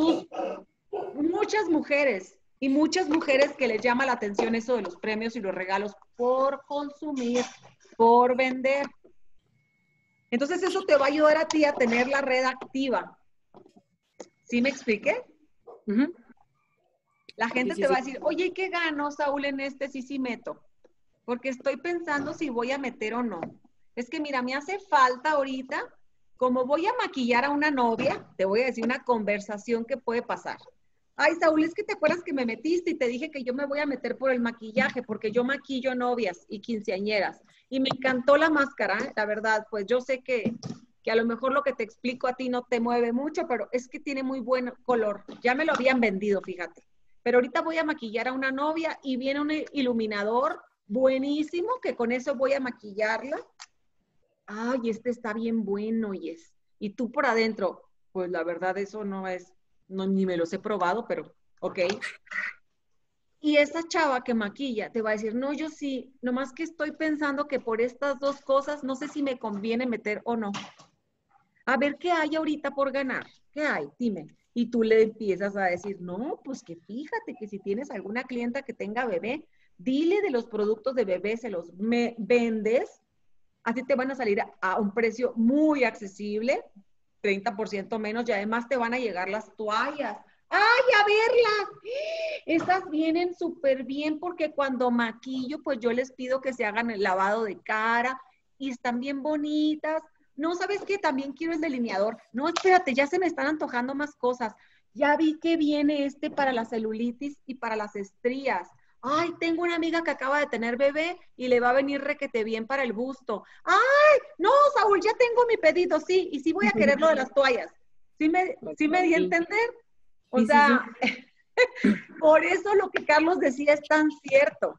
Speaker 1: muchas mujeres y muchas mujeres que les llama la atención eso de los premios y los regalos por consumir, por vender. Entonces eso te va a ayudar a ti a tener la red activa. ¿Sí me expliqué? La gente te va a decir, oye, ¿qué gano, Saúl, en este sí meto? Porque estoy pensando si voy a meter o no. Es que mira, me hace falta ahorita, como voy a maquillar a una novia, te voy a decir una conversación que puede pasar. Ay, Saúl, es que te acuerdas que me metiste y te dije que yo me voy a meter por el maquillaje, porque yo maquillo novias y quinceañeras. Y me encantó la máscara, la verdad, pues yo sé que a lo mejor lo que te explico a ti no te mueve mucho, pero es que tiene muy buen color. Ya me lo habían vendido, fíjate. Pero ahorita voy a maquillar a una novia y viene un iluminador buenísimo, que con eso voy a maquillarla. Ay, este está bien bueno, y tú por adentro, pues la verdad eso no es, no, ni me los he probado, pero ok. Y esa chava que maquilla te va a decir, no, yo sí, nomás que estoy pensando que por estas dos cosas no sé si me conviene meter o no. A ver qué hay ahorita por ganar. ¿Qué hay? Dime. Y tú le empiezas a decir, no, pues que fíjate que si tienes alguna clienta que tenga bebé, dile de los productos de bebé, se los vendes, así te van a salir a un precio muy accesible, 30% menos, y además te van a llegar las toallas. ¡Ay, a verlas! Estas vienen súper bien porque cuando maquillo, pues yo les pido que se hagan el lavado de cara y están bien bonitas. No, ¿sabes qué? También quiero el delineador. No, espérate, ya se me están antojando más cosas. Ya vi que viene este para la celulitis y para las estrías. Ay, tengo una amiga que acaba de tener bebé y le va a venir requete bien para el busto. Ay, no, Saúl, ya tengo mi pedido, sí, y sí voy a querer lo de las toallas. ¿Sí me di a entender? O sea, por eso lo que Carlos decía es tan cierto.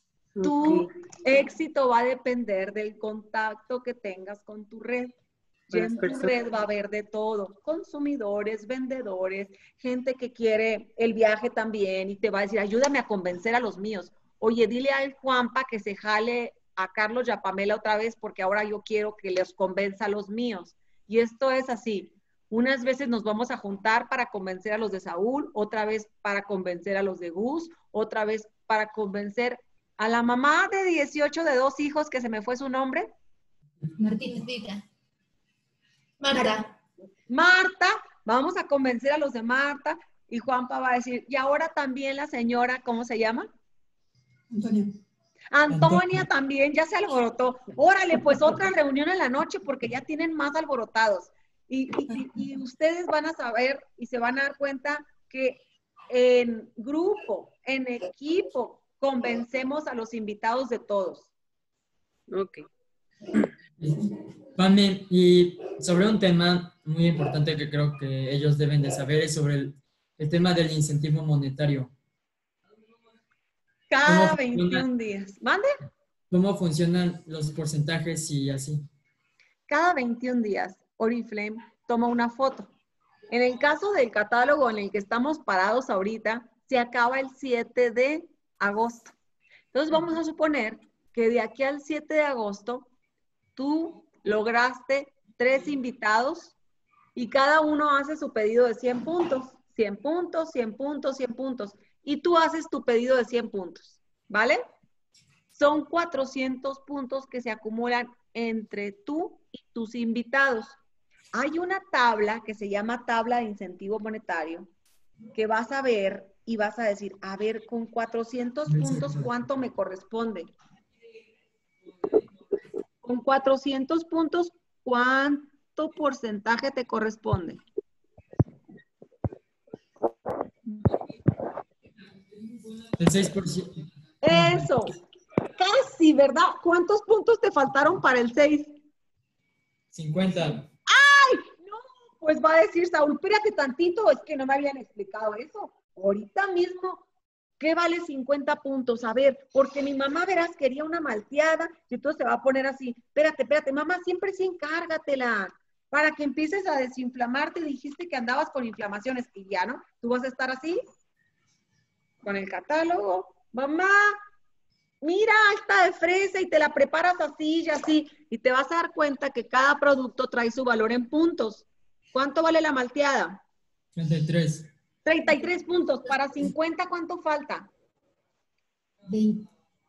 Speaker 1: Tu éxito va a depender del contacto que tengas con tu red. Y en tu red va a haber de todo, consumidores, vendedores, gente que quiere el viaje también y te va a decir, ayúdame a convencer a los míos. Oye, dile al Juanpa que se jale a Carlos y a Pamela otra vez porque ahora yo quiero que les convenza a los míos. Y esto es así. Unas veces nos vamos a juntar para convencer a los de Saúl, otra vez para convencer a los de Gus, otra vez para convencer a la mamá de 18 de 2 hijos, que se me fue su nombre.
Speaker 4: Martita. Marta.
Speaker 1: Marta, vamos a convencer a los de Marta y Juanpa va a decir, y ahora también la señora, ¿cómo se llama? Antonia también, ya se alborotó. Órale, pues otra reunión en la noche porque ya tienen más alborotados. Y ustedes van a saber y se van a dar cuenta que en grupo, en equipo, convencemos a los invitados de todos.
Speaker 5: Ok.
Speaker 2: Pame, y sobre un tema muy importante que creo que ellos deben de saber es sobre el tema del incentivo monetario.
Speaker 1: Cada 21 días. ¿Mande?
Speaker 2: ¿Cómo funcionan los porcentajes y así?
Speaker 1: Cada 21 días, Oriflame toma una foto. En el caso del catálogo en el que estamos parados ahorita, se acaba el 7 de agosto. Entonces vamos a suponer que de aquí al 7 de agosto, tú lograste 3 invitados y cada uno hace su pedido de 100 puntos. 100 puntos, 100 puntos, 100 puntos. Y tú haces tu pedido de 100 puntos, ¿vale? Son 400 puntos que se acumulan entre tú y tus invitados. Hay una tabla que se llama tabla de incentivo monetario que vas a ver y vas a decir, a ver, con 400 puntos, ¿cuánto me corresponde? Con 400 puntos, ¿cuánto porcentaje te corresponde?
Speaker 2: El 6%.
Speaker 1: Eso, casi, ¿verdad? ¿Cuántos puntos te faltaron para el 6?
Speaker 2: 50.
Speaker 1: ¡Ay! No, pues va a decir Saúl, espérate tantito, es que no me habían explicado eso. Ahorita mismo, ¿qué vale 50 puntos? A ver, porque mi mamá, verás, quería una malteada y entonces se va a poner así, espérate, mamá, siempre sí encárgatela para que empieces a desinflamarte. Dijiste que andabas con inflamaciones y ya, ¿no? Tú vas a estar así, con el catálogo. Mamá, mira, esta de fresa y te la preparas así y así. Y te vas a dar cuenta que cada producto trae su valor en puntos. ¿Cuánto vale la malteada?
Speaker 2: 33.
Speaker 1: 33 puntos. Para 50, ¿cuánto falta?
Speaker 6: 20.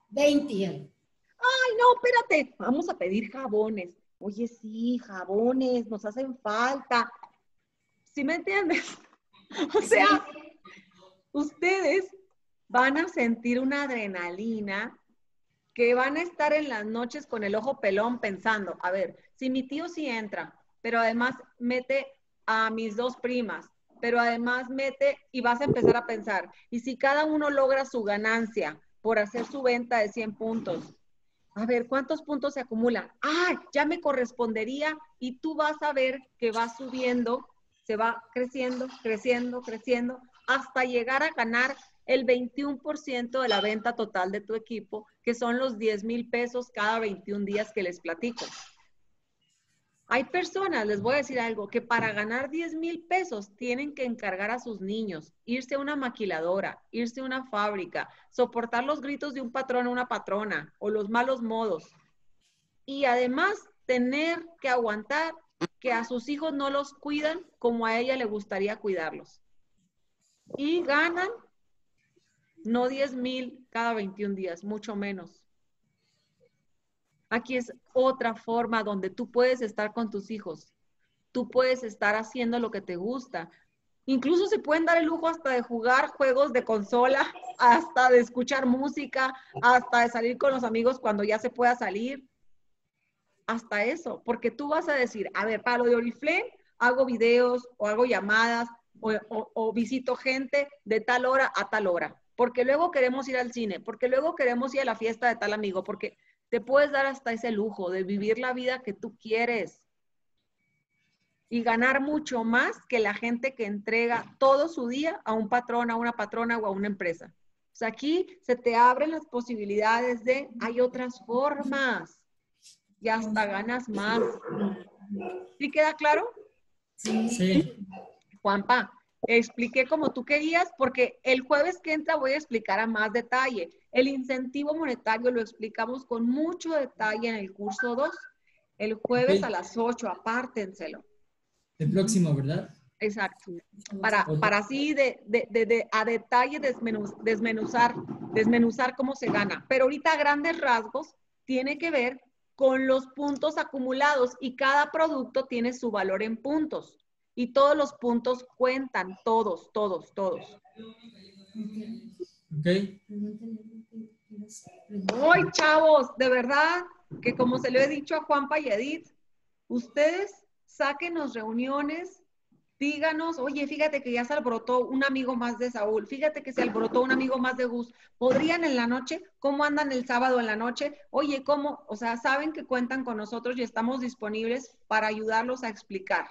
Speaker 1: Ay, no, espérate. Vamos a pedir jabones. Oye, sí, jabones, nos hacen falta. ¿Sí me entiendes? O sea, ustedes van a sentir una adrenalina que van a estar en las noches con el ojo pelón pensando, a ver, si mi tío sí entra, pero además mete a mis 2 primas, pero además mete y vas a empezar a pensar, y si cada uno logra su ganancia por hacer su venta de 100 puntos, a ver, ¿cuántos puntos se acumulan? ¡Ah! Ya me correspondería y tú vas a ver que va subiendo, se va creciendo, creciendo, creciendo, hasta llegar a ganar el 21% de la venta total de tu equipo, que son los 10,000 pesos cada 21 días que les platico. Hay personas, les voy a decir algo, que para ganar 10,000 pesos tienen que encargar a sus niños, irse a una maquiladora, irse a una fábrica, soportar los gritos de un patrón o una patrona, o los malos modos. Y además tener que aguantar que a sus hijos no los cuidan como a ella le gustaría cuidarlos. Y ganan no 10,000 cada 21 días, mucho menos. Aquí es otra forma donde tú puedes estar con tus hijos. Tú puedes estar haciendo lo que te gusta. Incluso se pueden dar el lujo hasta de jugar juegos de consola, hasta de escuchar música, hasta de salir con los amigos cuando ya se pueda salir. Hasta eso, porque tú vas a decir, a ver, para lo de Oriflame, hago videos o hago llamadas o visito gente de tal hora a tal hora. Porque luego queremos ir al cine, porque luego queremos ir a la fiesta de tal amigo, porque te puedes dar hasta ese lujo de vivir la vida que tú quieres y ganar mucho más que la gente que entrega todo su día a un patrón, a una patrona o a una empresa. O sea, aquí se te abren las posibilidades de, hay otras formas y hasta ganas más. ¿Sí queda claro?
Speaker 2: Sí.
Speaker 1: Juanpa, expliqué como tú querías, porque el jueves que entra voy a explicar a más detalle. El incentivo monetario lo explicamos con mucho detalle en el curso 2. El jueves
Speaker 2: Ok.
Speaker 1: a las 8, apártenselo.
Speaker 2: El próximo, ¿verdad?
Speaker 1: Exacto. Para
Speaker 2: Ok.
Speaker 1: así a detalle desmenuzar cómo se gana. Pero ahorita a grandes rasgos tiene que ver con los puntos acumulados y cada producto tiene su valor en puntos. Y todos los puntos cuentan, todos.
Speaker 2: Ok.
Speaker 1: Hoy, chavos, de verdad que como se lo he dicho a Juanpa y Edith, ustedes sáquenos reuniones, díganos, oye, fíjate que ya se alborotó un amigo más de Saúl, fíjate que se alborotó un amigo más de Gus, ¿podrían en la noche? ¿Cómo andan el sábado en la noche? Oye, ¿cómo? O sea, saben que cuentan con nosotros y estamos disponibles para ayudarlos a explicar.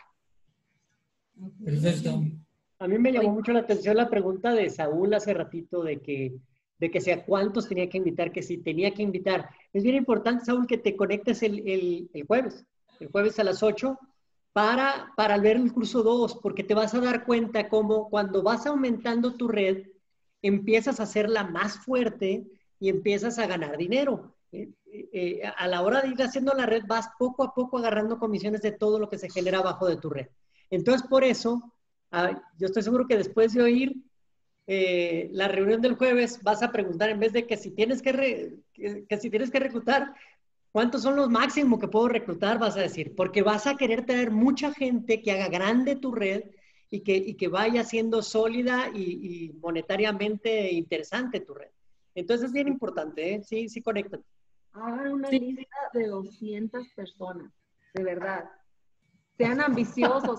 Speaker 2: Perfecto.
Speaker 3: A mí me llamó mucho la atención la pregunta de Saúl hace ratito de que si a cuántos tenía que invitar, que si tenía que invitar. Es bien importante, Saúl, que te conectes el jueves a las 8 para ver el curso 2, porque te vas a dar cuenta cómo cuando vas aumentando tu red, empiezas a hacerla más fuerte y empiezas a ganar dinero. A la hora de ir haciendo la red, vas poco a poco agarrando comisiones de todo lo que se genera abajo de tu red. Entonces, por eso, yo estoy seguro que después de oír la reunión del jueves, vas a preguntar, en vez de que si tienes que si tienes que reclutar, ¿cuántos son los máximos que puedo reclutar? Vas a decir, porque vas a querer tener mucha gente que haga grande tu red y que vaya siendo sólida y monetariamente interesante tu red. Entonces es bien importante, ¿eh? Sí, conéctate.
Speaker 1: Hagan una
Speaker 5: Sí.
Speaker 1: lista de 200 personas, de verdad. Sean ambiciosos,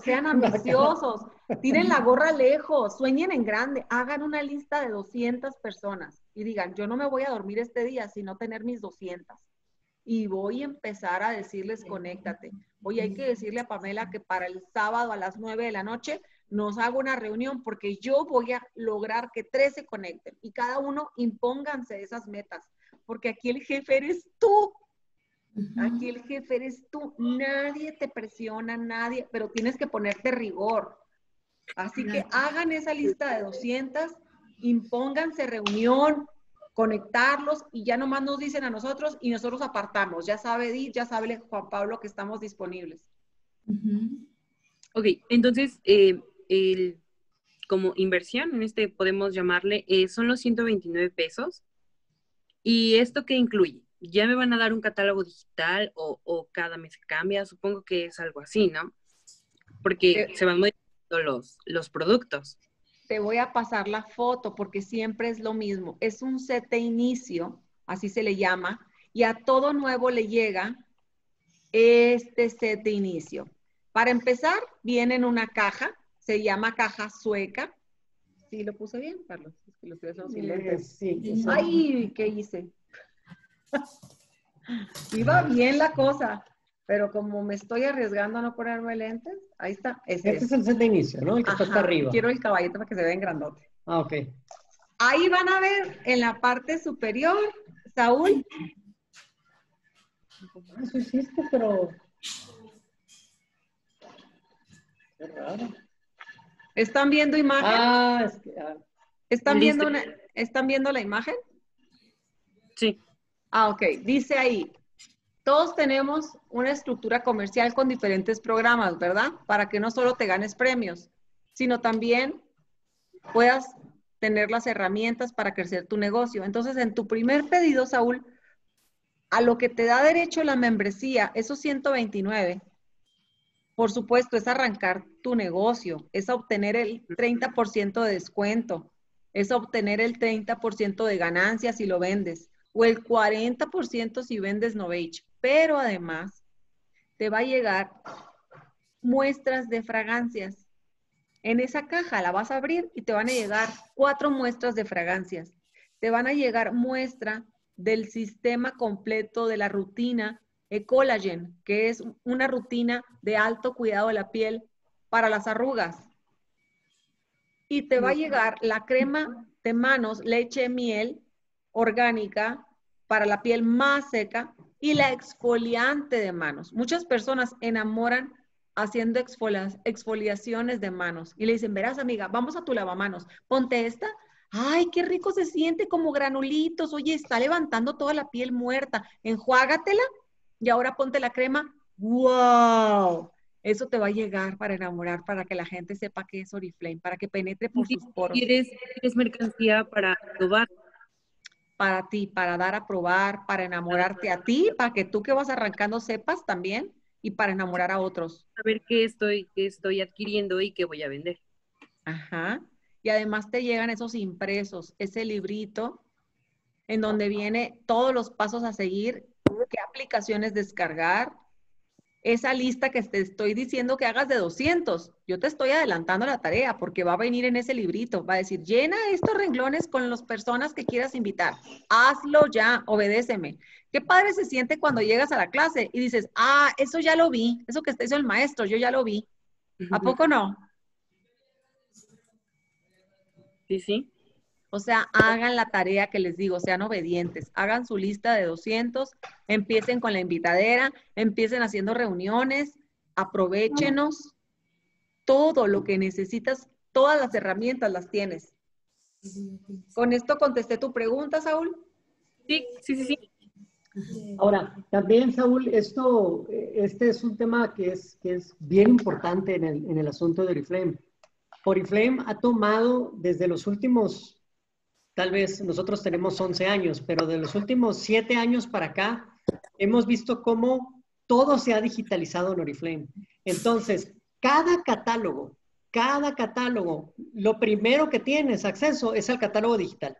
Speaker 1: tiren la gorra lejos, sueñen en grande, hagan una lista de 200 personas y digan, yo no me voy a dormir este día sino tener mis 200. Y voy a empezar a decirles, conéctate. Oye, hay que decirle a Pamela que para el sábado a las 9 de la noche nos haga una reunión porque yo voy a lograr que 3 se conecten y cada uno impónganse esas metas, porque aquí el jefe eres tú. Aquí el jefe eres tú, nadie te presiona, nadie, pero tienes que ponerte rigor. Así que hagan esa lista de 200, impónganse reunión, conectarlos y ya nomás nos dicen a nosotros y nosotros apartamos. Ya sabe Edith, ya sabe Juan Pablo que estamos disponibles.
Speaker 5: Ok, entonces, como inversión, podemos llamarle, son los 129 pesos. ¿Y esto qué incluye? ¿Ya me van a dar un catálogo digital o cada mes cambia? Supongo que es algo así, ¿no? Porque se van modificando los productos.
Speaker 1: Te voy a pasar la foto porque siempre es lo mismo. Es un set de inicio, así se le llama, y a todo nuevo le llega este set de inicio. Para empezar, viene en una caja, se llama caja sueca. ¿Sí lo puse bien, Carlos? Es que lo estoy haciendo sin lentes.
Speaker 3: Sí,
Speaker 1: ¡Ay! ¿Qué hice? Iba bien la cosa, pero como me estoy arriesgando a no ponerme lentes, ahí está.
Speaker 3: Este es el set de inicio, ¿no? El que está hasta arriba.
Speaker 1: Quiero el caballito para que se vea en grandote.
Speaker 3: Ah, ok.
Speaker 1: Ahí van a ver en la parte superior, Saúl.
Speaker 3: Eso hiciste, pero... Qué raro.
Speaker 1: ¿Están viendo imagen?
Speaker 3: Es que...
Speaker 1: ¿Están viendo la imagen?
Speaker 5: Sí.
Speaker 1: Ok. Dice ahí, todos tenemos una estructura comercial con diferentes programas, ¿verdad? Para que no solo te ganes premios, sino también puedas tener las herramientas para crecer tu negocio. Entonces, en tu primer pedido, Saúl, a lo que te da derecho la membresía, esos 129, por supuesto, es arrancar tu negocio, es obtener el 30% de descuento, es obtener el 30% de ganancias si lo vendes, o el 40% si vendes Novage. Pero además, te va a llegar muestras de fragancias. En esa caja la vas a abrir y te van a llegar 4 muestras de fragancias. Te van a llegar muestra del sistema completo de la rutina Ecolagen, que es una rutina de alto cuidado de la piel para las arrugas. Y te va a llegar la crema de manos leche miel orgánica para la piel más seca Y la exfoliante de manos. Muchas personas enamoran haciendo exfoliaciones de manos. Y le dicen, verás, amiga, vamos a tu lavamanos. Ponte esta. Ay, qué rico se siente como granulitos. Oye, está levantando toda la piel muerta. Enjuágatela y ahora ponte la crema. ¡Wow! Eso te va a llegar para enamorar, para que la gente sepa que es Oriflame, para que penetre por sus poros.
Speaker 5: ¿Quieres mercancía para probar?
Speaker 1: Para ti, para dar a probar, para enamorarte a ti, para que tú que vas arrancando sepas también y para enamorar a otros.
Speaker 5: Saber qué estoy adquiriendo y qué voy a vender.
Speaker 1: Ajá. Y además te llegan esos impresos, ese librito en donde viene todos los pasos a seguir, qué aplicaciones descargar, esa lista que te estoy diciendo que hagas de 200. Yo te estoy adelantando la tarea porque va a venir en ese librito. Va a decir, llena estos renglones con las personas que quieras invitar. Hazlo ya, obedéceme. Qué padre se siente cuando llegas a la clase y dices, ah, eso ya lo vi. Eso que hizo el maestro, yo ya lo vi. ¿A poco no?
Speaker 5: Sí, sí.
Speaker 1: O sea, hagan la tarea que les digo, sean obedientes, hagan su lista de 200, empiecen con la invitadera, empiecen haciendo reuniones, aprovéchenos, todo lo que necesitas, todas las herramientas las tienes. ¿Con esto contesté tu pregunta, Saúl?
Speaker 5: Sí, sí, sí, sí.
Speaker 3: Ahora, también, Saúl, este es un tema que es bien importante en el asunto de Oriflame. Oriflame ha tomado desde los últimos, tal vez nosotros tenemos 11 años, pero de los últimos 7 años para acá, hemos visto cómo todo se ha digitalizado en Oriflame. Entonces, cada catálogo, lo primero que tienes acceso es al catálogo digital.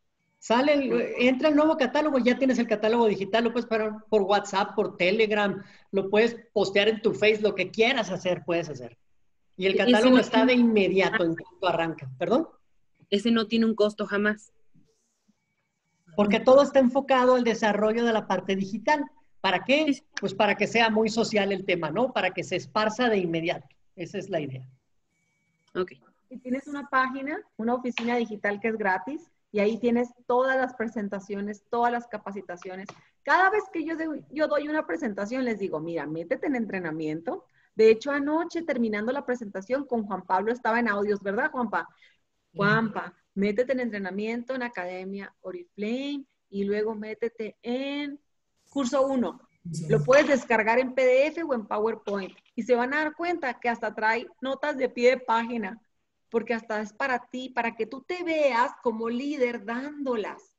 Speaker 3: Entra el nuevo catálogo, ya tienes el catálogo digital, lo puedes pagar por WhatsApp, por Telegram, lo puedes postear en tu Face, lo que quieras hacer, puedes hacer. Y el catálogo está de inmediato en cuanto arranca. ¿Perdón?
Speaker 5: Ese no tiene un costo jamás.
Speaker 3: Porque todo está enfocado al desarrollo de la parte digital. ¿Para qué? Pues para que sea muy social el tema, ¿no? Para que se esparza de inmediato. Esa es la idea.
Speaker 5: Ok.
Speaker 1: Y tienes una página, una oficina digital que es gratis, y ahí tienes todas las presentaciones, todas las capacitaciones. Cada vez que yo doy una presentación, les digo, mira, métete en entrenamiento. De hecho, anoche, terminando la presentación, con Juan Pablo estaba en audios, ¿verdad, Juanpa? Juanpa, métete en entrenamiento en Academia Oriflame y luego métete en curso 1. Lo puedes descargar en PDF o en PowerPoint y se van a dar cuenta que hasta trae notas de pie de página, porque hasta es para ti, para que tú te veas como líder dándolas.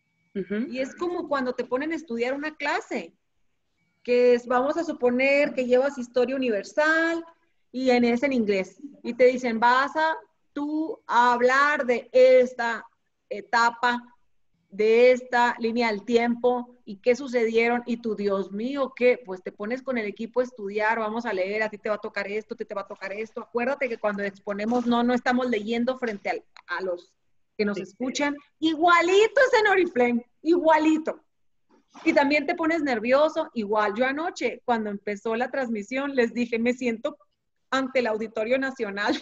Speaker 1: Y es como cuando te ponen a estudiar una clase, que es, vamos a suponer que llevas historia universal y es en inglés, y te dicen, vas a tú a hablar de esta etapa, de esta línea del tiempo y qué sucedieron y tú, Dios mío, ¿qué? Pues te pones con el equipo a estudiar, vamos a leer, a ti te va a tocar esto, a ti te va a tocar esto. Acuérdate que cuando exponemos no estamos leyendo frente a los que nos escuchan. Igualito es en Oriflame, igualito. Y también te pones nervioso, igual. Yo anoche, cuando empezó la transmisión, les dije, me siento ante el Auditorio Nacional.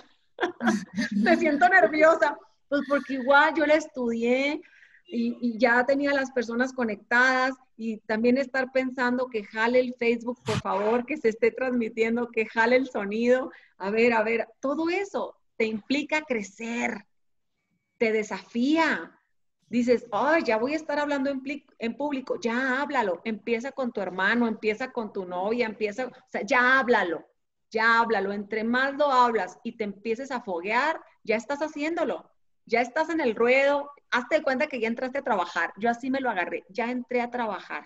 Speaker 1: Me siento nerviosa, pues porque igual yo la estudié y ya tenía las personas conectadas y también estar pensando que jale el Facebook, por favor, que se esté transmitiendo, que jale el sonido. A ver, todo eso te implica crecer, te desafía. Dices, oh, ya voy a estar hablando en público, ya háblalo, empieza con tu hermano, empieza con tu novia, o sea, ya háblalo. Entre más lo hablas y te empieces a foguear, ya estás haciéndolo, ya estás en el ruedo, hazte de cuenta que ya entraste a trabajar. Yo así me lo agarré, ya entré a trabajar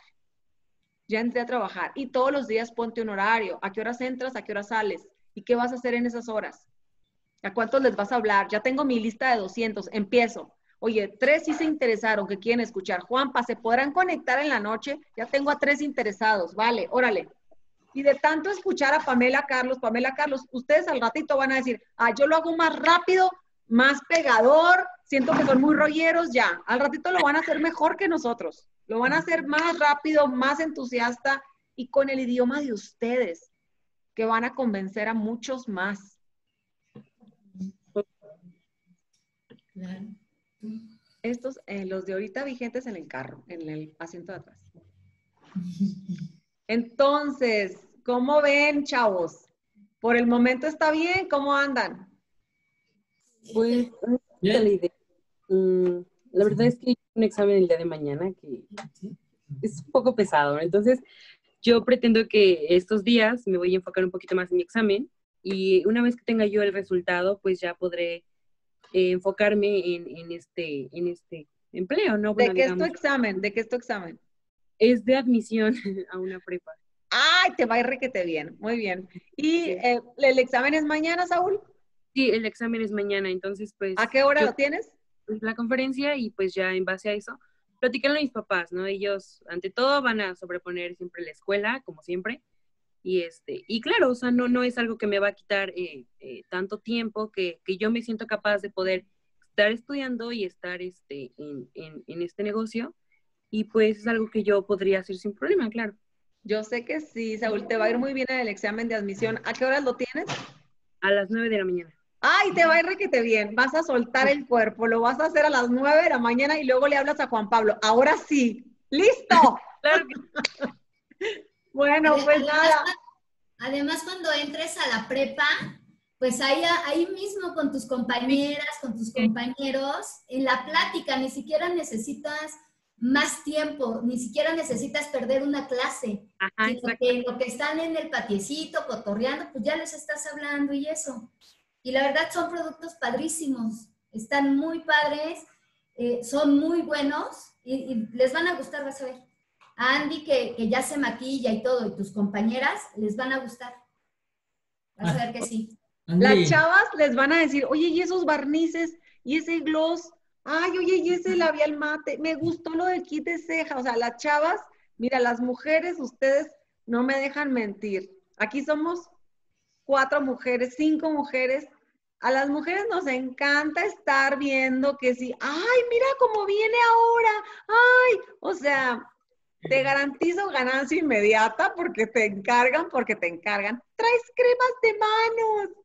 Speaker 1: y todos los días ponte un horario, a qué horas entras, a qué horas sales y qué vas a hacer en esas horas, a cuántos les vas a hablar. Ya tengo mi lista de 200, empiezo. Oye, 3 sí se interesaron, que quieren escuchar. Juanpa, ¿se podrán conectar en la noche? Ya tengo a 3 interesados, vale, órale. Y de tanto escuchar a Pamela Carlos, ustedes al ratito van a decir, yo lo hago más rápido, más pegador, siento que son muy rolleros, ya. Al ratito lo van a hacer mejor que nosotros. Lo van a hacer más rápido, más entusiasta y con el idioma de ustedes, que van a convencer a muchos más.
Speaker 6: Claro.
Speaker 1: Estos, los de ahorita vigentes en el carro, en el asiento de atrás. Entonces, ¿cómo ven, chavos? ¿Por el momento está bien? ¿Cómo andan?
Speaker 5: Pues, la
Speaker 2: Bien.
Speaker 5: idea. La verdad es que hay un examen el día de mañana que es un poco pesado, ¿no? Entonces, yo pretendo que estos días me voy a enfocar un poquito más en mi examen y una vez que tenga yo el resultado, pues ya podré enfocarme en este empleo, ¿no?
Speaker 1: ¿De
Speaker 5: Bueno,
Speaker 1: qué es tu
Speaker 5: digamos,
Speaker 1: examen? ¿De qué es tu examen?
Speaker 5: es de admisión a una prepa.
Speaker 1: ¡Ay, te va a ir requete bien! Muy bien. ¿Y
Speaker 5: Sí.
Speaker 1: el examen es mañana, Saúl?
Speaker 5: Sí, el examen es mañana, entonces pues
Speaker 1: ¿A qué hora
Speaker 5: yo
Speaker 1: lo tienes?
Speaker 5: la conferencia y pues ya en base a eso platicarlo a mis papás, ¿no? Ellos ante todo van a sobreponer siempre la escuela, como siempre, y claro, o sea, no es algo que me va a quitar tanto tiempo que yo me siento capaz de poder estar estudiando y estar en este negocio y pues es algo que yo podría hacer sin problema, claro.
Speaker 1: Yo sé que sí, Saúl, te va a ir muy bien en el examen de admisión. ¿A qué horas lo tienes?
Speaker 5: A las 9 de la mañana.
Speaker 1: ¡Ay, te va a ir requete bien! Vas a soltar el cuerpo, lo vas a hacer a las 9 de la mañana y luego le hablas a Juan Pablo. Ahora sí, ¡listo!
Speaker 5: Claro que
Speaker 1: Bueno, pues nada.
Speaker 6: Además, cuando entres a la prepa, pues ahí mismo con tus compañeras, con tus compañeros, en la plática, ni siquiera necesitas más tiempo, ni siquiera necesitas perder una clase,
Speaker 5: ajá,
Speaker 6: sino
Speaker 5: exacto.
Speaker 6: que en lo que están en el patiecito, cotorreando, pues ya les estás hablando y eso. Y la verdad son productos padrísimos, están muy padres, son muy buenos y les van a gustar, vas a ver. A Andy, que ya se maquilla y todo, y tus compañeras, les van a gustar. Vas a ver que sí.
Speaker 1: Las
Speaker 2: Andy,
Speaker 1: chavas les van a decir, oye, ¿y esos barnices? ¿Y ese gloss? Ay, oye, ¿y ese labial mate? Me gustó lo del kit de ceja. O sea, las chavas, mira, las mujeres, ustedes no me dejan mentir. Aquí somos 4 mujeres, 5 mujeres. A las mujeres nos encanta estar viendo que sí, ay, mira cómo viene ahora. Ay, o sea, te garantizo ganancia inmediata porque te encargan, porque te encargan. Traes cremas de manos.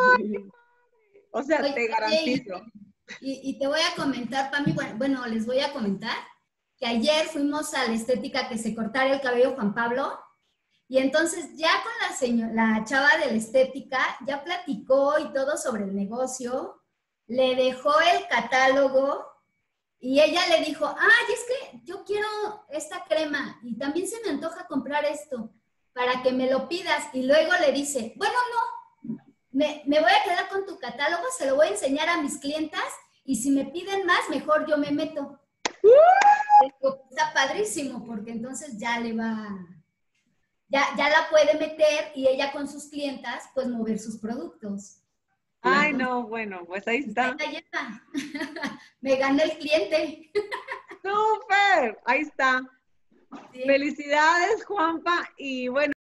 Speaker 1: O sea,
Speaker 6: Oye,
Speaker 1: te garantizo.
Speaker 6: y te voy a comentar, Pami, bueno, les voy a comentar que ayer fuimos a la estética que se cortara el cabello Juan Pablo, y entonces ya con la chava de la estética, ya platicó y todo sobre el negocio, le dejó el catálogo y ella le dijo, ay, es que yo quiero esta crema y también se me antoja comprar esto para que me lo pidas. Y luego le dice, bueno, no, me voy a quedar con tu catálogo, se lo voy a enseñar a mis clientas y si me piden más, mejor yo me meto. Está padrísimo porque entonces ya le va, ya la puede meter y ella con sus clientas, pues mover sus productos.
Speaker 1: Ay, no, bueno, pues ahí está.
Speaker 6: Me gané el cliente.
Speaker 1: Súper, ahí está.
Speaker 6: Sí.
Speaker 1: Felicidades, Juanpa. Y bueno.